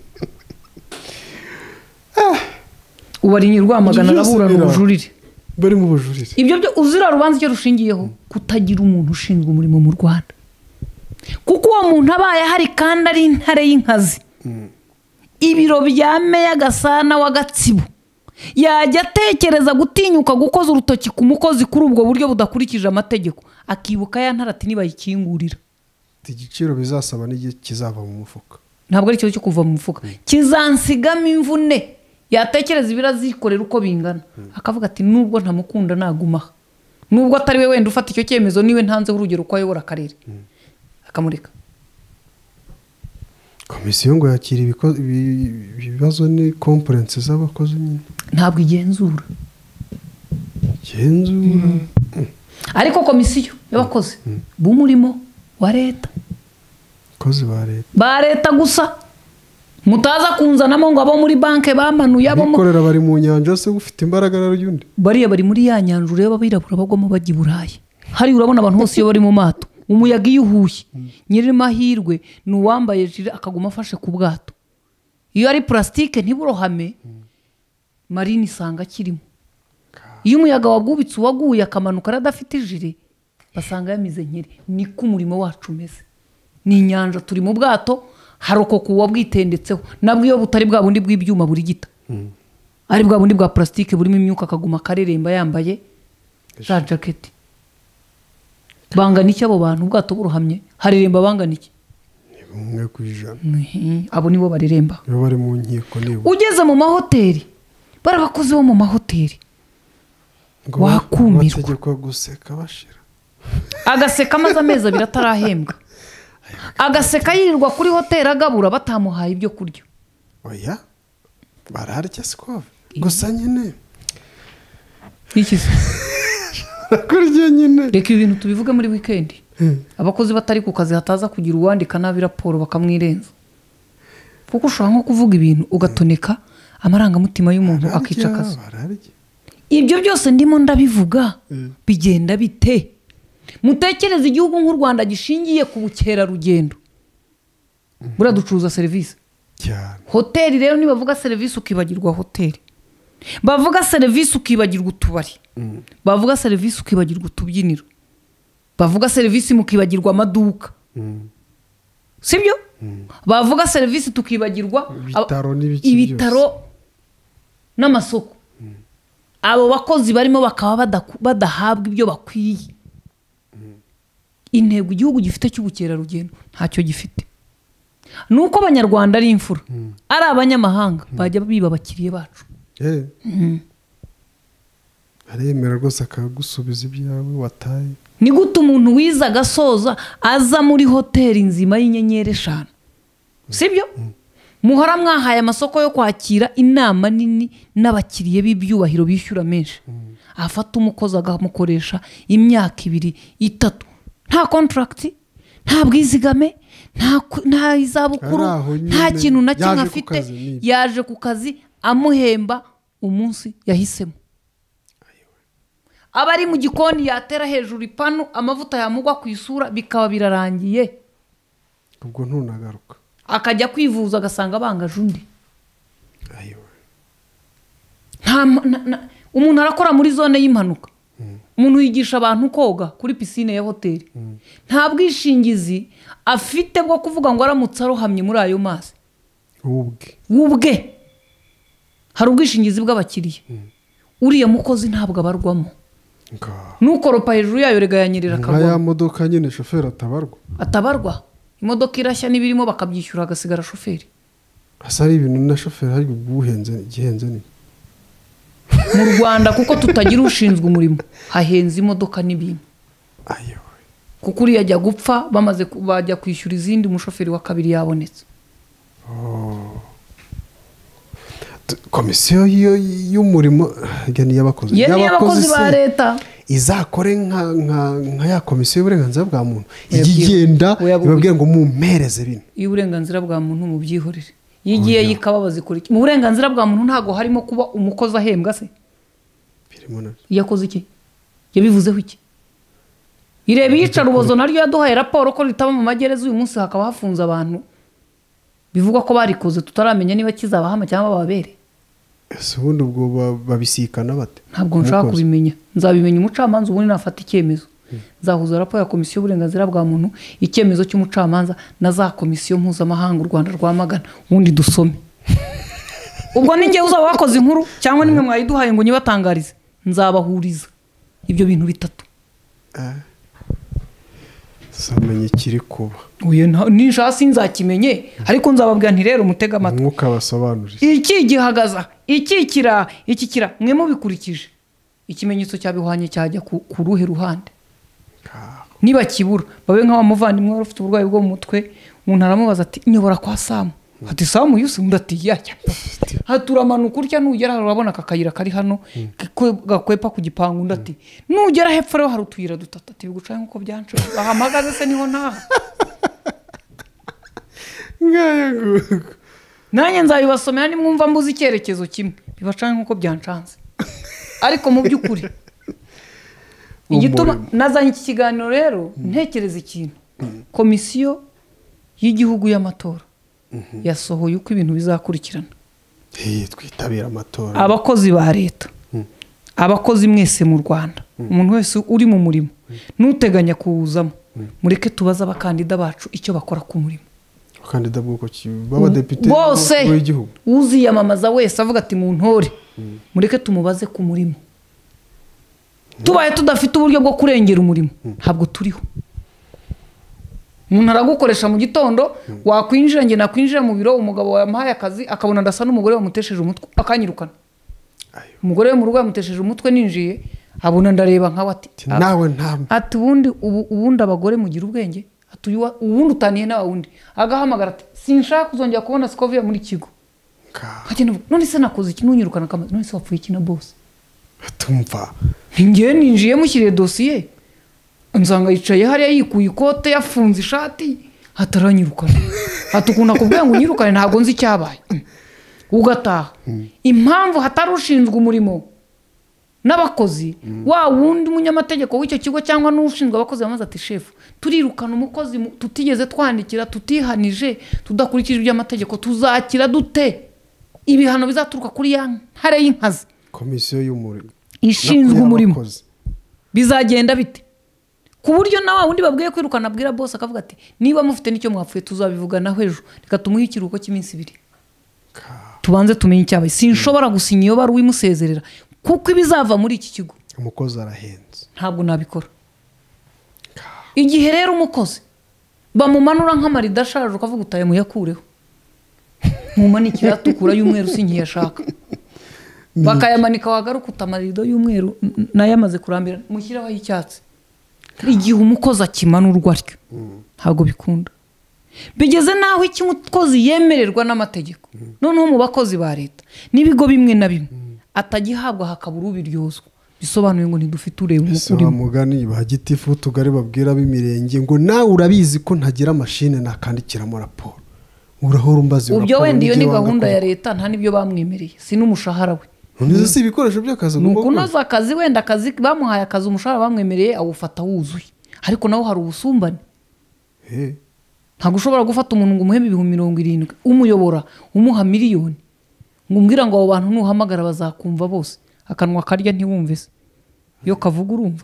ubari Rwamagana araburana ubujurire bari mu bujurire ibyo byo uzira rubanza icyo rushingiyeho kutagira umuntu ushinzwe umurimo mu Rwanda kuko uwo muntu abaye hari kandi ari intare y'inkazi ibiro bya meya Gasana wa Gatsibo yajya atekereza gutinyuka gukoza urutoki ku mukozi kuri ubwo buryo budakurikije amategeko akibuka ya ntarati nibayikingurira igiciro bizasaba n'igihe kizava mu mufuka ntabwo ari ikibazo cyo kuva mu mufuka kizansigamo imvune yatekereza ibirazikorera uko bingana akavuga ati nubwo ntamukunda naguma nubwo atari we wenda ufata icyo cyemezo niwe ntanze urugero uko ayobora akarere akamureka komisiyo ngo yakira ibibazo ni complaints z'abakozi nyine ntabwo igenzura ariko komisiyo y'abakozi b'umurimo wa leta kozi ba leta gusa mutaza kunzanamo ngo abo muri banke bamanuye abo mukorera bari mu nyanja se ufite imbaraga narundi bariya bari muri ya nyanja ureba birabura bagoma bajya Burayi hari urabona abantu hose iyo bari mu mato umuyaga iyo uhushye nyiri mahirwe nuwambaye jire akaguma afashe ku bwato iyo ari plastike ntiburohame marine isanga kirimo iyo umuyaga wagubitse uwaguye akamanuka radafite jire basanga yamize nkiri niko umurimo wacu umeze ni inyanja turi mu bwato haroko kuwa bwitendetseho nabwo iyo butari bwa bundi bw'ibyuma buri gita ari bwa bundi bwa plastike burimo imyuka akaguma kareremba yambaye za jacket bangana iki abo bantu ubwato burohamye hareremba bangana iki umwe kwijana abo nibo bareremba iyo bari mu nkiko nibo ugeze mu mahoteli barabakoze bo mu mahoteli wakumirwa bategekwa guseka bashira agaseka amaze amezi 2 atarahembwa agaseka yirirwa kuri hoteli agabura batamuhaye ibyo kurya. oya bararya sikove gusa nyine ikize kurya nyine reka ibintu tubivuge muri weekend abakozi batari ku kazi hataza kugira uwandika nabi raporo bakamwirenza kuko ushobora nko kuvuga ibintu ugatoneka amarangamutima y'umuntu akica akazi. Ibyo byose ndimo ndabivuga bigenda bite? Mutekereza igihugu nk'u Rwanda gishingiye ku bukerarugendo buraducuruza serivisi cyane. Hoteli rero nibavuga serivisi ukibagirwa hoteli, bavuga serivisi ukibagirwa utubari, bavuga serivisi ukibagirwa utubyiniro, bavuga serivisi mukibagirwa amaduka, sibyo? Bavuga serivisi tukibagirwa ibitaro n'amasoko. Abo bakozi barimo bakaba badahabwa ibyo bakwiye. Intego igihugu gifite cy'ubukerarugendo ntacyo gifite. Nuko abanyarwanda ari imfura, ari abanyamahanga bajya biba abakiriye bacu. aremera rwose akagusubiza ibyawe wataye. Ni gute umuntu wiza agasoza aza muri hoteli nzima y'inyenyeri 5, sibyo? Muhora mwahaye amasoko yo kwakira inama nini n'abakiriye b'ibyubahiro bishyura menshi, afata umukozi agamukoresha imyaka 2, 3, nta contract, nta bwizigame, nta izabukuru, nta kintu na kimwe afite, yaje ku kazi amuhemba umunsi yahisemo. Abari mu gikoni yatera hejuru ipanu amavuta yamugwa ku isura bikaba birarangiye, ubwo ntunagaruka akajya kwivuza agasanga bangaje undi. Umuntu arakora muri zone y'impanuka, umuntu yigisha abantu koga kuri piscine ya hoteli, nta bwishingizi afite bwo kuvuga ngo aramutse arohamye muri ayo mazi ubwe. Hari ubwishingizi bw'abakiriye, uriya mukozi ntabwo abarwamo. Nukoropa hejuru yayo rega yanyerera akagwa. Nkaya modoka nyine shoferi atabarwa. Imodoka irashya n'ibirimo bakabyishyura agasigara shoferi. Asa ari ibintu na shoferi hari guhenze gihenze ni. Mu Rwanda kuko tutagira ushinzwe umurimo hahenze imodoka n'ibintu. Kuko uri yajya gupfa bamaze bajya kwishyura izindi umushoferi wa kabiri yabonetse. Komisiyo y'umurimo gani y'abakozi ba leta izakore nka ya komisiyo y'uburenganzira bwa muntu igigenda ibabwira ngo mumpereze bino. Y'uburenganzira bwa muntu mu byihorere yigiye yikababaza ikora. Mu burenganzira bwa muntu ntago harimo kuba umukozi ahembwa se. Yakoze iki? Yabivuzeho iki? Irebe yica rubozo naryo yaduhaye raporo ko ritaba mu magereza uyu munsi hakaba hafunze abantu bivuga ko barikoze tutaramenya niba kizabahama cyangwa babere. Ese ubundi ubwo babisikana bate? Ntabwo nshaka kubimenya, nzabimenya umucamanza ubundi nafata icyemezo. Nzahuza raporo ya komisiyo y'uburenganzira bwa muntu, icyemezo cy'umucamanza na za komisiyo mpuzamahanga u Rwanda rwamagana ubundi dusome. Ubwo ninjye uzaba wakoze inkuru cyangwa nimwe mwayiduhaye ngo nyibatangarize, nzabahuriza ibyo bintu bitatu. Samenye kiri kuba. Uye ninshasi nzakimenye ariko nzababwira nti rero mutega amatwi. Mwuka basobanurira. Iki gihagaza, iki kira mwe mubikurikije. Ikimenyetso cyabihwanye cyajya ku ruhe ruhande. Niba kibura babe nka bamuvandimwe wari ufite uburwayi bwo mu mutwe, umuntu aramubaza ati nyobora kwa Samu. Ati Samu yuse ndati yajya. Haturamanuka urya nugera urabona akakayira kari hano gakwepa ku gipangu ndati nugera hepfo rero hari utuyira dutata ati bigucaye nkuko byanco ahamagaze se niho ntaha. Nanye nzabibasomera nimwumva mbuzi icyerekezo kimwe bibacaye nkuko byancanze. Ariko mu by'ukuri igituma nazanye iki kiganiro rero ntekereza ikintu. Komisiyo y'igihugu y'amatora yasohoye uko ibintu bizakurikirana. Twitabira amatora. Abakozi ba leta, abakozi mwese mu Rwanda, umuntu wese uri mu murimo nuteganya kuwuzamo, mureke tubaza abakandida bacu icyo bakora ku murimo. Abakandida bw'uko baba depite w'igihugu uziyamamaza wese avuga ati mu ntore, mureke tumubaze ku murimo. Tubaye tudafite uburyo bwo kurengera umurimo ntabwo turiho. Umuntu aragukoresha mu gitondo wakwinjira nge nakwinjira mu biro umugabo yamuhaye akazi akabona ndasa n'umugore wamutesheje umutwe akanyirukana. Umugore mu rugo yamutesheje umutwe ninjiye abona ndareba nka wati nawe ntamwe ati ubundi abagore mugira ubwenge ubundi utaniye nawe wundi agahamagara ati sinshaka kuzongera kubona Scovia muri kigo kagenda none se nakoze iki nunyirukana kamaze none se wapfuye iki na boss tumva ngiye ninjiye mushyiriye dosiye nzanga yicaye hariya yikuye ikote yafunze ishati hataranyirukana hatukunda kubwira ngo unyirukane ntabwo nzi icyabaye ugataha impamvu hatarushinzwe umurimo n'abakozi wa wundi munyamategeko w'icyo kigo cyangwa n'ushinzwe abakozi bamaze ati chef turirukana umukozi tutigeze twandikira tutihanije tudakurikije iby'amategeko tuzakira dute ibihano bizaturuka kuri ya ntare y'inkazi komisiyo y'umurimo ishinzwe umurimo bizagenda bite ku buryo na wa wundi babwiye kwirukana abwira boss akavuga ati niba mufite n'icyo mwapfuye tuzabivuganaho ejo reka tumuhe ikiruhuko cy'iminsi 2 tubanze tumenye icyabaye sinshobora gusinya iyo bari wimusezerera kuko ibizava muri iki kigo umukozi arahenze ntabwo nabikora igihe rero umukozi bamumanura nk'amarida ashaje ukavuga utaye muyakureho mumanikira tukura y'umweru sinkiye ashaka bakayamanika wagaruka utamarido y'umweru nayo amaze kurambira mushyiraho y'icyatsi igihe umukozi akimanurwa atyo ntabwo bikunda bigeze naho iki umukozi yemererwa n'amategeko noneho mu bakozi ba leta n'ibigo bimwe na bimwe atagihabwa hakabura ubiryozwa bisobanuye ngo ntidufite ureba umukuru mugani bahagitifu tugari babwira b'imirenge ngo nawe urabizi ko ntagira mashine nakandikiramo raporo urahora umbazi ubyo wenda iyo ni gahunda ya leta nta nibyo bamwemereye si n'umushahara we none si ibikoresho by'akazi nukunoza akazi wenda akazi bamuhaye akazi umushahara bamwemereye awufata wuzuye ariko naho hari ubusumbane ntabwo ushobora gufata umuntu ngo umuhembe 70,000 umuyobora umuha miliyoni ngo umbwira ngo abo bantu nuhamagara bazakumva bose akanwa karya ntiwumve se iyo kavuga urumva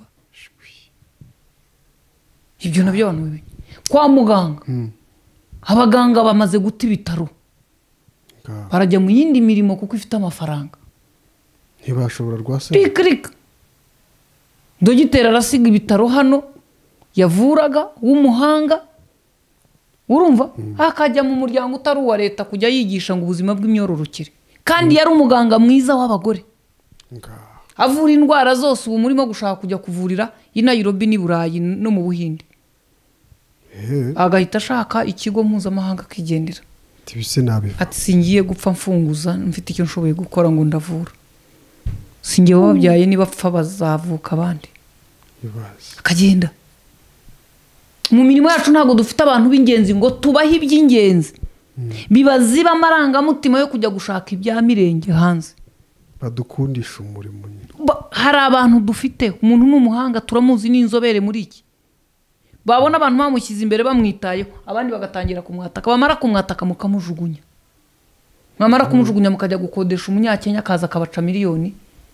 ibyo nabyo abantu bibi kwa muganga abaganga bamaze guta ibitaro barajya mu yindi mirimo kuko ifite amafaranga ntibashobora rwase rikirika dogiteri arasiga ibitaro hano yavuraga w'umuhanga urumva akajya mu muryango utari uwa leta kujya yigisha ngo ubuzima bw'imyororokere kandi yari umuganga mwiza w'abagore avura indwara zose ubu murimo gushaka kujya kuvurira i Nairobi n'i Burayi no mu Buhinde agahita ashaka ikigo mpuzamahanga kigendera ati singiye gupfa mfunguza mfite icyo nshoboye gukora ngo ndavura singiye babyaye niba apfa bazavuka abandi akagenda mu mirimo yacu ntabwo dufite abantu b'ingenzi ngo tubahe iby'ingenzi bibaziba amarangamutima yo kujya gushaka ibya mirenge hanze badukundisha umurimo hari abantu dufite umuntu n'umuhanga turamuzi n'inzobere muri iki babona abantu bamushyize imbere bamwitayeho abandi bagatangira kumwataka bamara kumwataka mukamujugunya mwamara kumujugunya mukajya gukodesha umunyakenya akaza akabaca miliyoni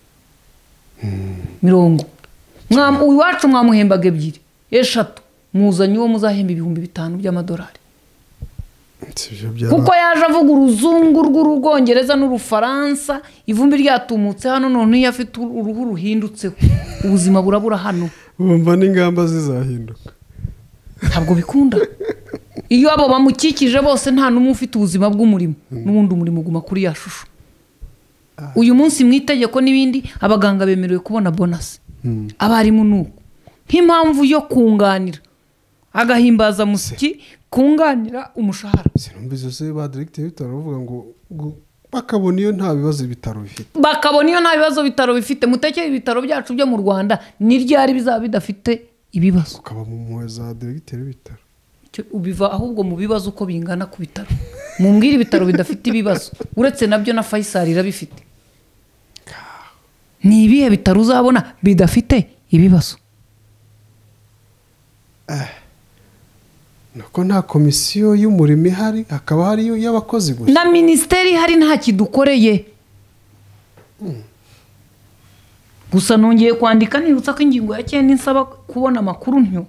50 iwacu mwamuhembaga 2 3 muzanye uwo muzahemba 5,000 by'amadolari kuko yaje avuga uruzungu rw'urubwongereza n'urufaransa ivumbi ryatumutse hano none yafite uruhu ruhindutseho ubuzima burabura hano bumva n'ingamba zizahinduka ntabwo bikunda iyo abo bamukikije bose nta numwe ufite ubuzima bw'umurimo n'ubundi umurimo uguma kuri ya shusho uyu munsi mu itegeko n'ibindi abaganga bemerewe kubona bonus abarimu nuko nk'impamvu yo kunganira agahimbaza musiki kunganira umushahara sinumbize se ba directeur bitaruvuga ngo bakabona iyo nta bibazo bitaro bifite bakabona iyo nta bibazo bitaro bifite mutekeye ibitaro byacu byo mu Rwanda ni ryari bizaba bidafite ibibazo ukaba mu mpuwe za directeur bitaro ubiva ahubwo mu bibazo uko bingana ku bitaro mumbwira ibitaro bidafite ibibazo uretse nabyo na Faisal irabifite ni ibihe bitaro uzabona bidafite ibibazo nuko nta komisiyo y'umurimo ihari hakaba hari y'abakozi gusa na ministeri hari nta kidukoreye gusa nongeye kwandika nibutsa ko ingingo ya 9 insaba kubona amakuru ntyo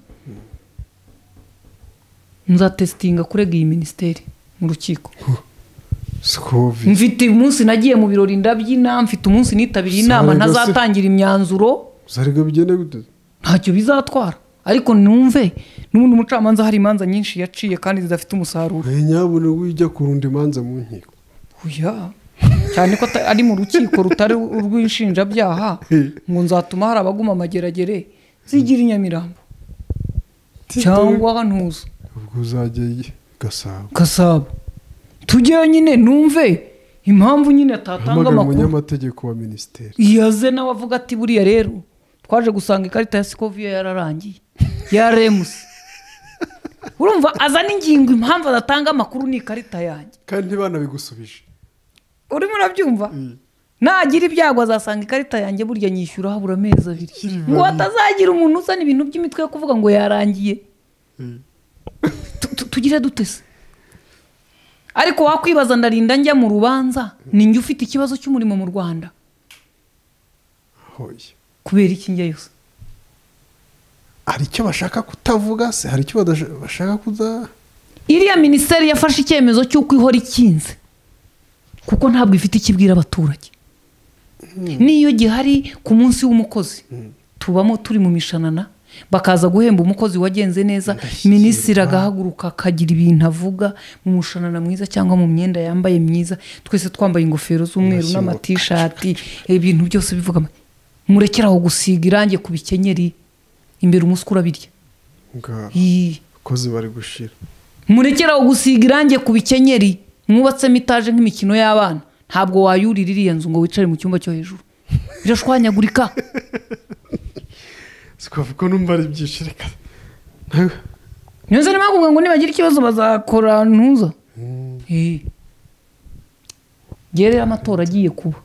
nzatestinga kurega iyi ministeri mu rukiko mfite umunsi nagiye mu birori ndabyina mfite umunsi nitabiriye inama ntazatangira imyanzuro zariga bigene gute ntacyo bizatwara ariko numve n'ubundi umucamanza hari imanza nyinshi yaciye kandi zidafite umusaruro nyabone wijya kurunda imanza mu nkiko oya cyane ko ari mu rukiko rutari urw'inshinjabyaha ngo nzatuma hari abaguma amageragere zigira inyamirambo cyangwa ntuza ubwo uzajya Gasabo Gasabo tujyeyo nyine numve impamvu nyine atatanga hamagara amakuru umunyamategeko wa minisiteri yaze nawe avuga ati buriya rero twaje gusanga ikarita ya Scovia yararangiye yaremuse urumva azana ingingo impamvu adatanga amakuru ni ikarita yanjye kandi ntibanabigusubije urimo urabyumva nagira ibyago azasanga ikarita yanjye burya nyishyura habura amezi 2 ngo atazagira umuntu uzana ibintu by'imitwe yo kuvuga ngo yarangiye tugire dutese ariko wakwibaza ndarinda njya mu rubanza ninjye ufite ikibazo cy'umurimo mu Rwanda hoye kubera iki njye yose hari icyo bashaka kutavuga se hari icyo bashaka kuza iriya minisiteri yafashe icyemezo cy'uko ihora ikinze kuko ntabwo ifite ikibwira abaturage niyo gihari ku munsi w'umukozi tubamo turi mu mishanana bakaza guhemba umukozi wagenze neza minisitiri agahaguruka akagira ibintu avuga mu mushanana mwiza cyangwa mu myenda yambaye myiza twese twambaye ingofero z'umweru n'amatishati ibintu byose bivuga murekeraho gusiga irange ku bikenyeri imbere umuswa urabirya kozi bari gushira murekeraho gusiga irange ku bikenyeri mwubatsemo itaje nk'imikino y'abana ntabwo wayurira iriya nzu ngo wicare mu cyumba cyo hejuru birashwanyagurika sikavuga numva ari byinshi reka nyoze nimakubwa ngo nibagira ikibazo bazakora ntuza gerera amatora agiye kuba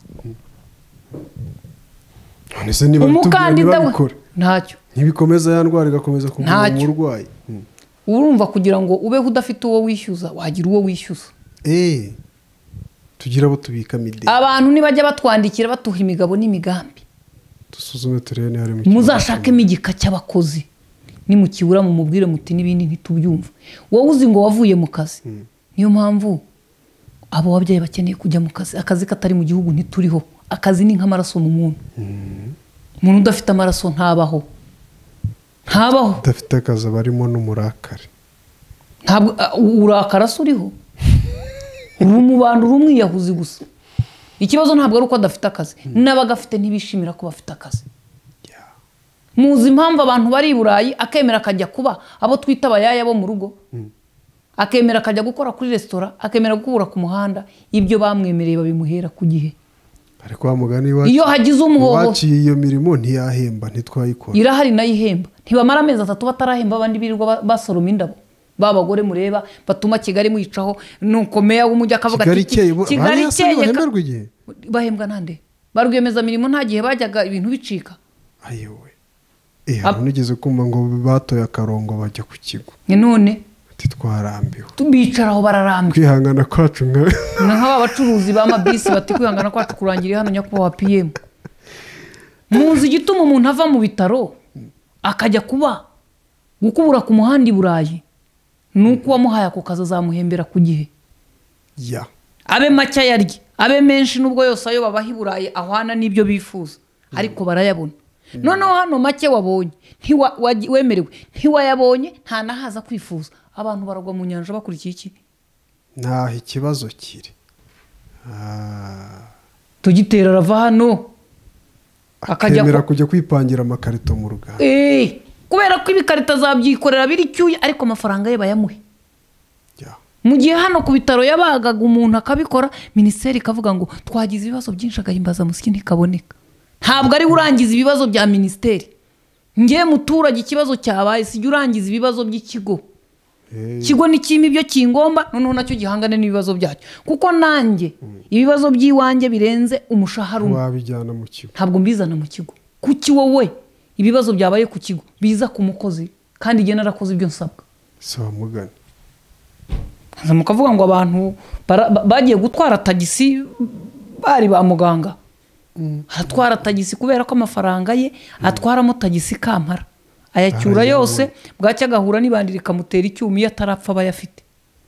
none niba umukandida ntacyo ntibikomeza ya ndwara igakomeza kuguma mu burwayi urumva kugira ngo ubeho udafite uwo wishyuza wagira uwo wishyuza tugira abo tubika mideli abantu nibajya batwandikira batuha imigabo n'imigambi dusuzume turebe hari mu muzashake imigika cy'abakozi nimukibura mu mubwire muti n'ibindi ntitubyumva wowe uzi ngo wavuye mu kazi niyo mpamvu abo wabyaye bakeneye kujya mu kazi akazi katari mu gihugu ntituriho akazi ni nk'amaraso mu muntu umuntu udafite amaraso ntabaho udafite akazi barimo n'umurakare ntabwo urakara se uriho uri umubanda uri umwiyahuzi gusa ikibazo ntabwo ari uko adafite akazi n'abagafite ntibishimira ko bafite akazi muzi impamvu abantu bari i Burayi akemera akajya kuba abo twita abayaya bo mu rugo akemera akajya gukora kuri resitora akemera gukura ku muhanda ibyo bamwemereye babimuhera ku gihe ariko bamugani iyo hagize umuhoho waciye iyo mirimo ntiyahemba ntitwayikora irahari nayihemba ntibamara amezi 3 batarahemba abandi birirwa basoroma indabo babagore mureba batuma Kigali muyicaho nuko meya w'umujyi akavuga ati Kigali cyeye bahembwa nande barwemeza mirimo nta gihe bajyaga ibintu bicika ayewe nigeze kumva ngo batoya akarongo bajya ku kigo none titwarambiwe tubicaraho bararambiwe kwihangana kwacu nk'aba bacuruzi b'amabisi bati kwihangana kwacu kurangira hano nyakubahwa PM muzi igituma umuntu ava mu bitaro akajya gukubura ku muhanda i Burayi nuko wamuhaye ako kazi azamuhembera ku gihe abe make yarye abe menshi nubwo yose ayo babaha i Burayi ahwana n'ibyo bifuza ariko barayabona noneho hano make wabonye wemerewe ntiwayabonye nta nahaza kwifuza abantu baragwa mu nyanja bakurikiye iki ntaho ikibazo kiri tugitera arava hano akemera kujya kwipangira amakarito mu ruganda kubera ko ibikarita zabyikorera biri cyuye ariko amafaranga ye bayamuhe mu gihe hano ku bitaro yabagaga umuntu akabikora minisiteri ikavuga ngo twagize ibibazo byinshi agahimbaza musiki ntikaboneka ntabwo ari urangiza ibibazo bya minisiteri ngiye muturage ikibazo cyabaye sijya urangiza ibibazo by'ikigo ikigo ni kimwe ibyo kingomba noneho nacyo gihangane n'ibibazo byacyo kuko nanjye ibibazo by'iwanjye birenze umushahara wabijyana mu kigo ntabwo mbizana mu kigo kuki wowe ibibazo byabaye ku kigo biza ku mukozi kandi igihe narakoze ibyo nsabwa saba mugani mukavuga ngo abantu bagiye gutwara tagisi bari ba muganga atwara tagisi kubera ko amafaranga ye atwaramo tagisi Kampara ayacyura yose bwacya agahura n'ibandi rikamutera icyuma iyo atarapfa bayafite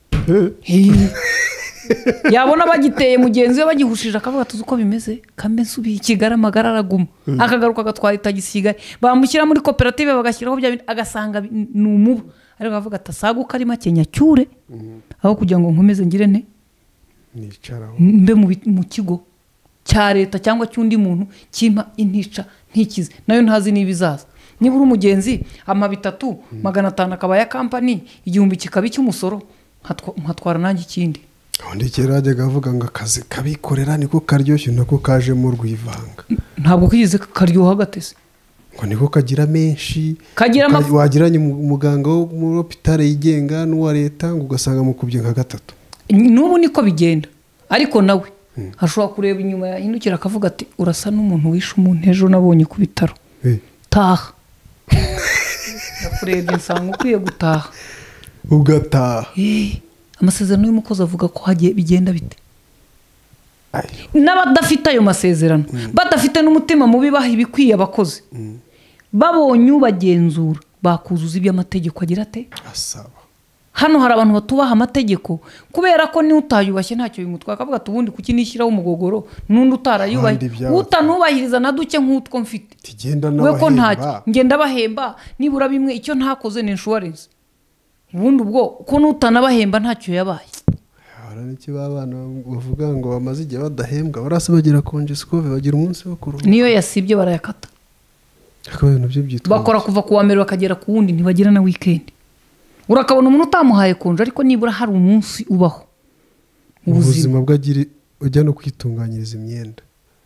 yabona bagiteye mugenzi we bagihushije akavuga tuzi uko bimeze kambe nsubiye Kigali amagara araguma akagaruka agatwara itagisi Kigali bamushyira muri koperative bagashyiraho agasanga ni umubu ariko avuga atasaguka ari make nyacyure aho kugira ngo nkomeze ngire nte nicaraho mbe mu kigo cya leta cyangwa cy'undi muntu kimpa intica ntikize nayo ntazi nibizaza niba uri umugenzi ama 300 500 akaba ya kampani 1000 kikaba icy'umusoro nkatwara nanjye ikindi undi kera yajyaga avuga ngo akazi kabikorera niko karyoshye nako kajemo rwivanga ntabwo kigize karyoha gatese ngo niko kagira menshi kagira wagiranye umuganga wo muri hopitale yigenga n'uwa leta ngo ugasanga mukubye nka 3 n'ubu niko bigenda ariko nawe ashobora kureba inyuma yahindukira akavuga ati urasa n'umuntu wishe umuntu ejo nabonye ku bitaro taha nakurebye nsanga ukwiye gutaha ugataha amasezerano y'umukozi avuga ko hagiye bigenda bite n'abadafite ayo masezerano badafite n'umutima mubi baha ibikwiye abakozi babonye ubagenzura bakuzuza iby'amategeko agira ate asaba hano hari abantu batubaha amategeko kubera ko ni utayubashye ntacyo bimutwaka akavuga ati ubundi kuki nishyiraho umugogoro n'undi utarayubaye utanubahiriza na duke nk'utwo mfite we ko ntacyo ngenda bahemba nibura bimwe icyo ntakoze ni insurance ubundi ubwo ko nutanabahemba ntacyo yabaye n'iki babana bavuga ngo bamaze igihe badahembwa barasa bagira konje sikove bagira umunsi wo kuruhuka niyo yasibye barayakata bakora kuva ku wa mbere bakagera ku wundi ntibagira na weekend urakabona umuntu utamuhaye konje ariko nibura hari umunsi ubaho ubuzima bwagira ujya no kwitunganyiriza imyenda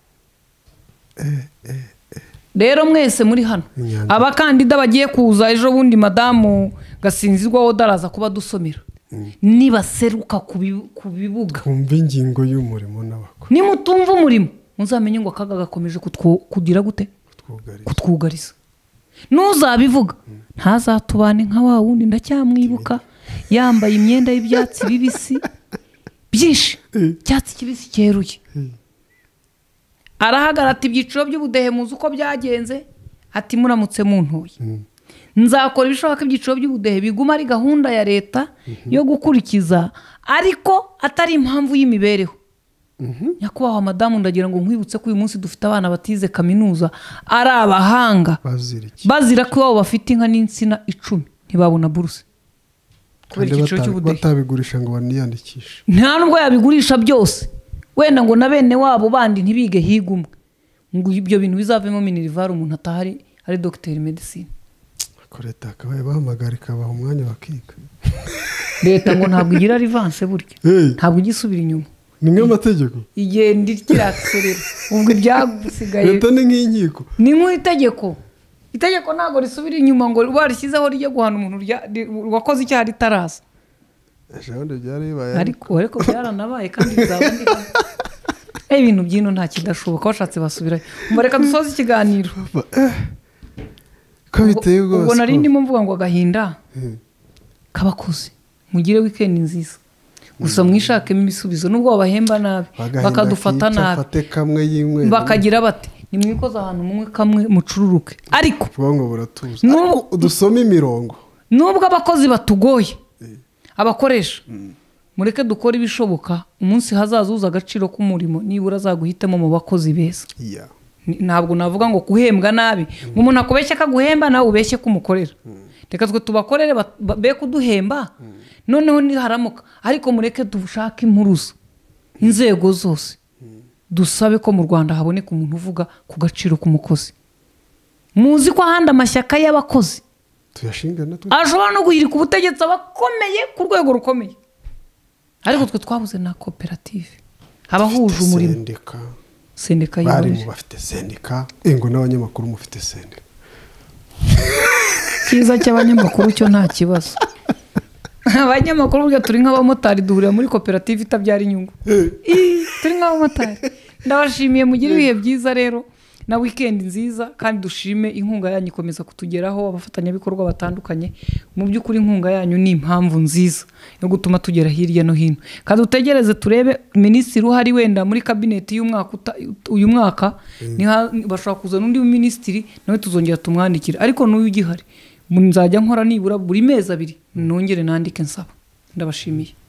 rero mwese muri hano abakandida bagiye kuza ejo bundi madamu Gasinzirwaho daraza kuba dusomera nibaseruka ku bibuga kumva ingingo y'umurimo n'abakora nimutumva umurimo muzamenye ngo akaga gakomeje kugira gute kutwugariza nuzabivuga ntazatubane nka wa wundi ndacyamwibuka yambaye imyenda y'ibyatsi bibisi byinshi cyatsi kibisi cyeruye arahagarara ati ibyiciro by'ubudehe muzi uko byagenze ati muramutse muntoye nzakora ibishoboka ibyiciro by'ubudehe biguma ari gahunda ya leta yo gukurikiza ariko atari impamvu y'imibereho nyakubahwa madamu ndagira ngo nkwibutse ko uyu munsi dufite abana batize kaminuza ari abahanga bazira ko iwabo bafite inka n'insina 10 ntibabona buruse kubera icyiciro cy'ubudehe batabigurisha ngo baniyandikishe nta nubwo yabigurisha byose wenda ngo na bene wabo bandi ntibige higumwe ngo ibyo bintu bizavemo minerivare umuntu atahari ari docteur medicine ko leta akabaye bahamagara ikabaha umwanya bakiga leta ngo ntabwo igira rivanse burya ntabwo igisubira inyuma ni nk'amategeko igenda ikirakiserera ubwo ibyagusigaye leta ni nk'inkiko ni nk'itegeko itegeko ntabwo risubira inyuma ngo barishyizeho rijye guhana umuntu wakoze icyaha ritaraza ariko byaranabaye kandi bizaba ndi ibintu byino nta kidashoboka washatse basubirayo reka dusoze ikiganiro ko biteye ubwo ubwo nari ndimo mvuga ngo agahinda kabakoze mugire weekend nziza gusa mwishakemo ibisubizo nubwo babahemba nabi bakadufata nabi bakagira bati nimwikoza ahantu mumwe kamwe mucururuke ariko ubwonko buratuza udusoma imirongo nubwo abakozi batugoye abakoresha mureke dukora ibishoboka umunsi hazazuza agaciro k'umurimo nibura azaguhitamo mu bakozi beza ntabwo navuga ngo guhembwa nabi umuntu akubeshye akaguhemba nawe ubeshye kumukorera reka twe tubakorere be kuduhemba noneho niharamuka ariko mureke dushake impuruza inzego zose dusabe ko mu Rwanda haboneka umuntu uvuga ku gaciro k'umukozi muzi ko ahandi amashyaka y'abakozi ashobora no guhirika ubutegetsi abakomeye ku rwego rukomeye ariko twe twabuze na koperative abahuje umurimo sendika y'abarimo bafite sendika ngo n'abanyamakuru mufite sendika cyiza cy'abanyamakuru cyo nta kibazo abanyamakuru burya turi nk'abamotari duhurira muri koperative itabyara inyungu turi nk'abamotari ndabashimiye mugire ibihe byiza rero na weekend nziza kandi dushime inkunga yanyu ikomeza kutugeraho abafatanyabikorwa batandukanye mu by'ukuri inkunga yanyu ni impamvu nziza yo gutuma tugera hirya no hino kandi utegereze turebe minisitiri uhari wenda muri kabineti uyu mwaka bashobora kuzana undi minisitiri nawe tuzongera tumwandikire ariko n'uyu ugihari nzajya nkora nibura buri mezi 2 nongere nandike nsaba ndabashimiye.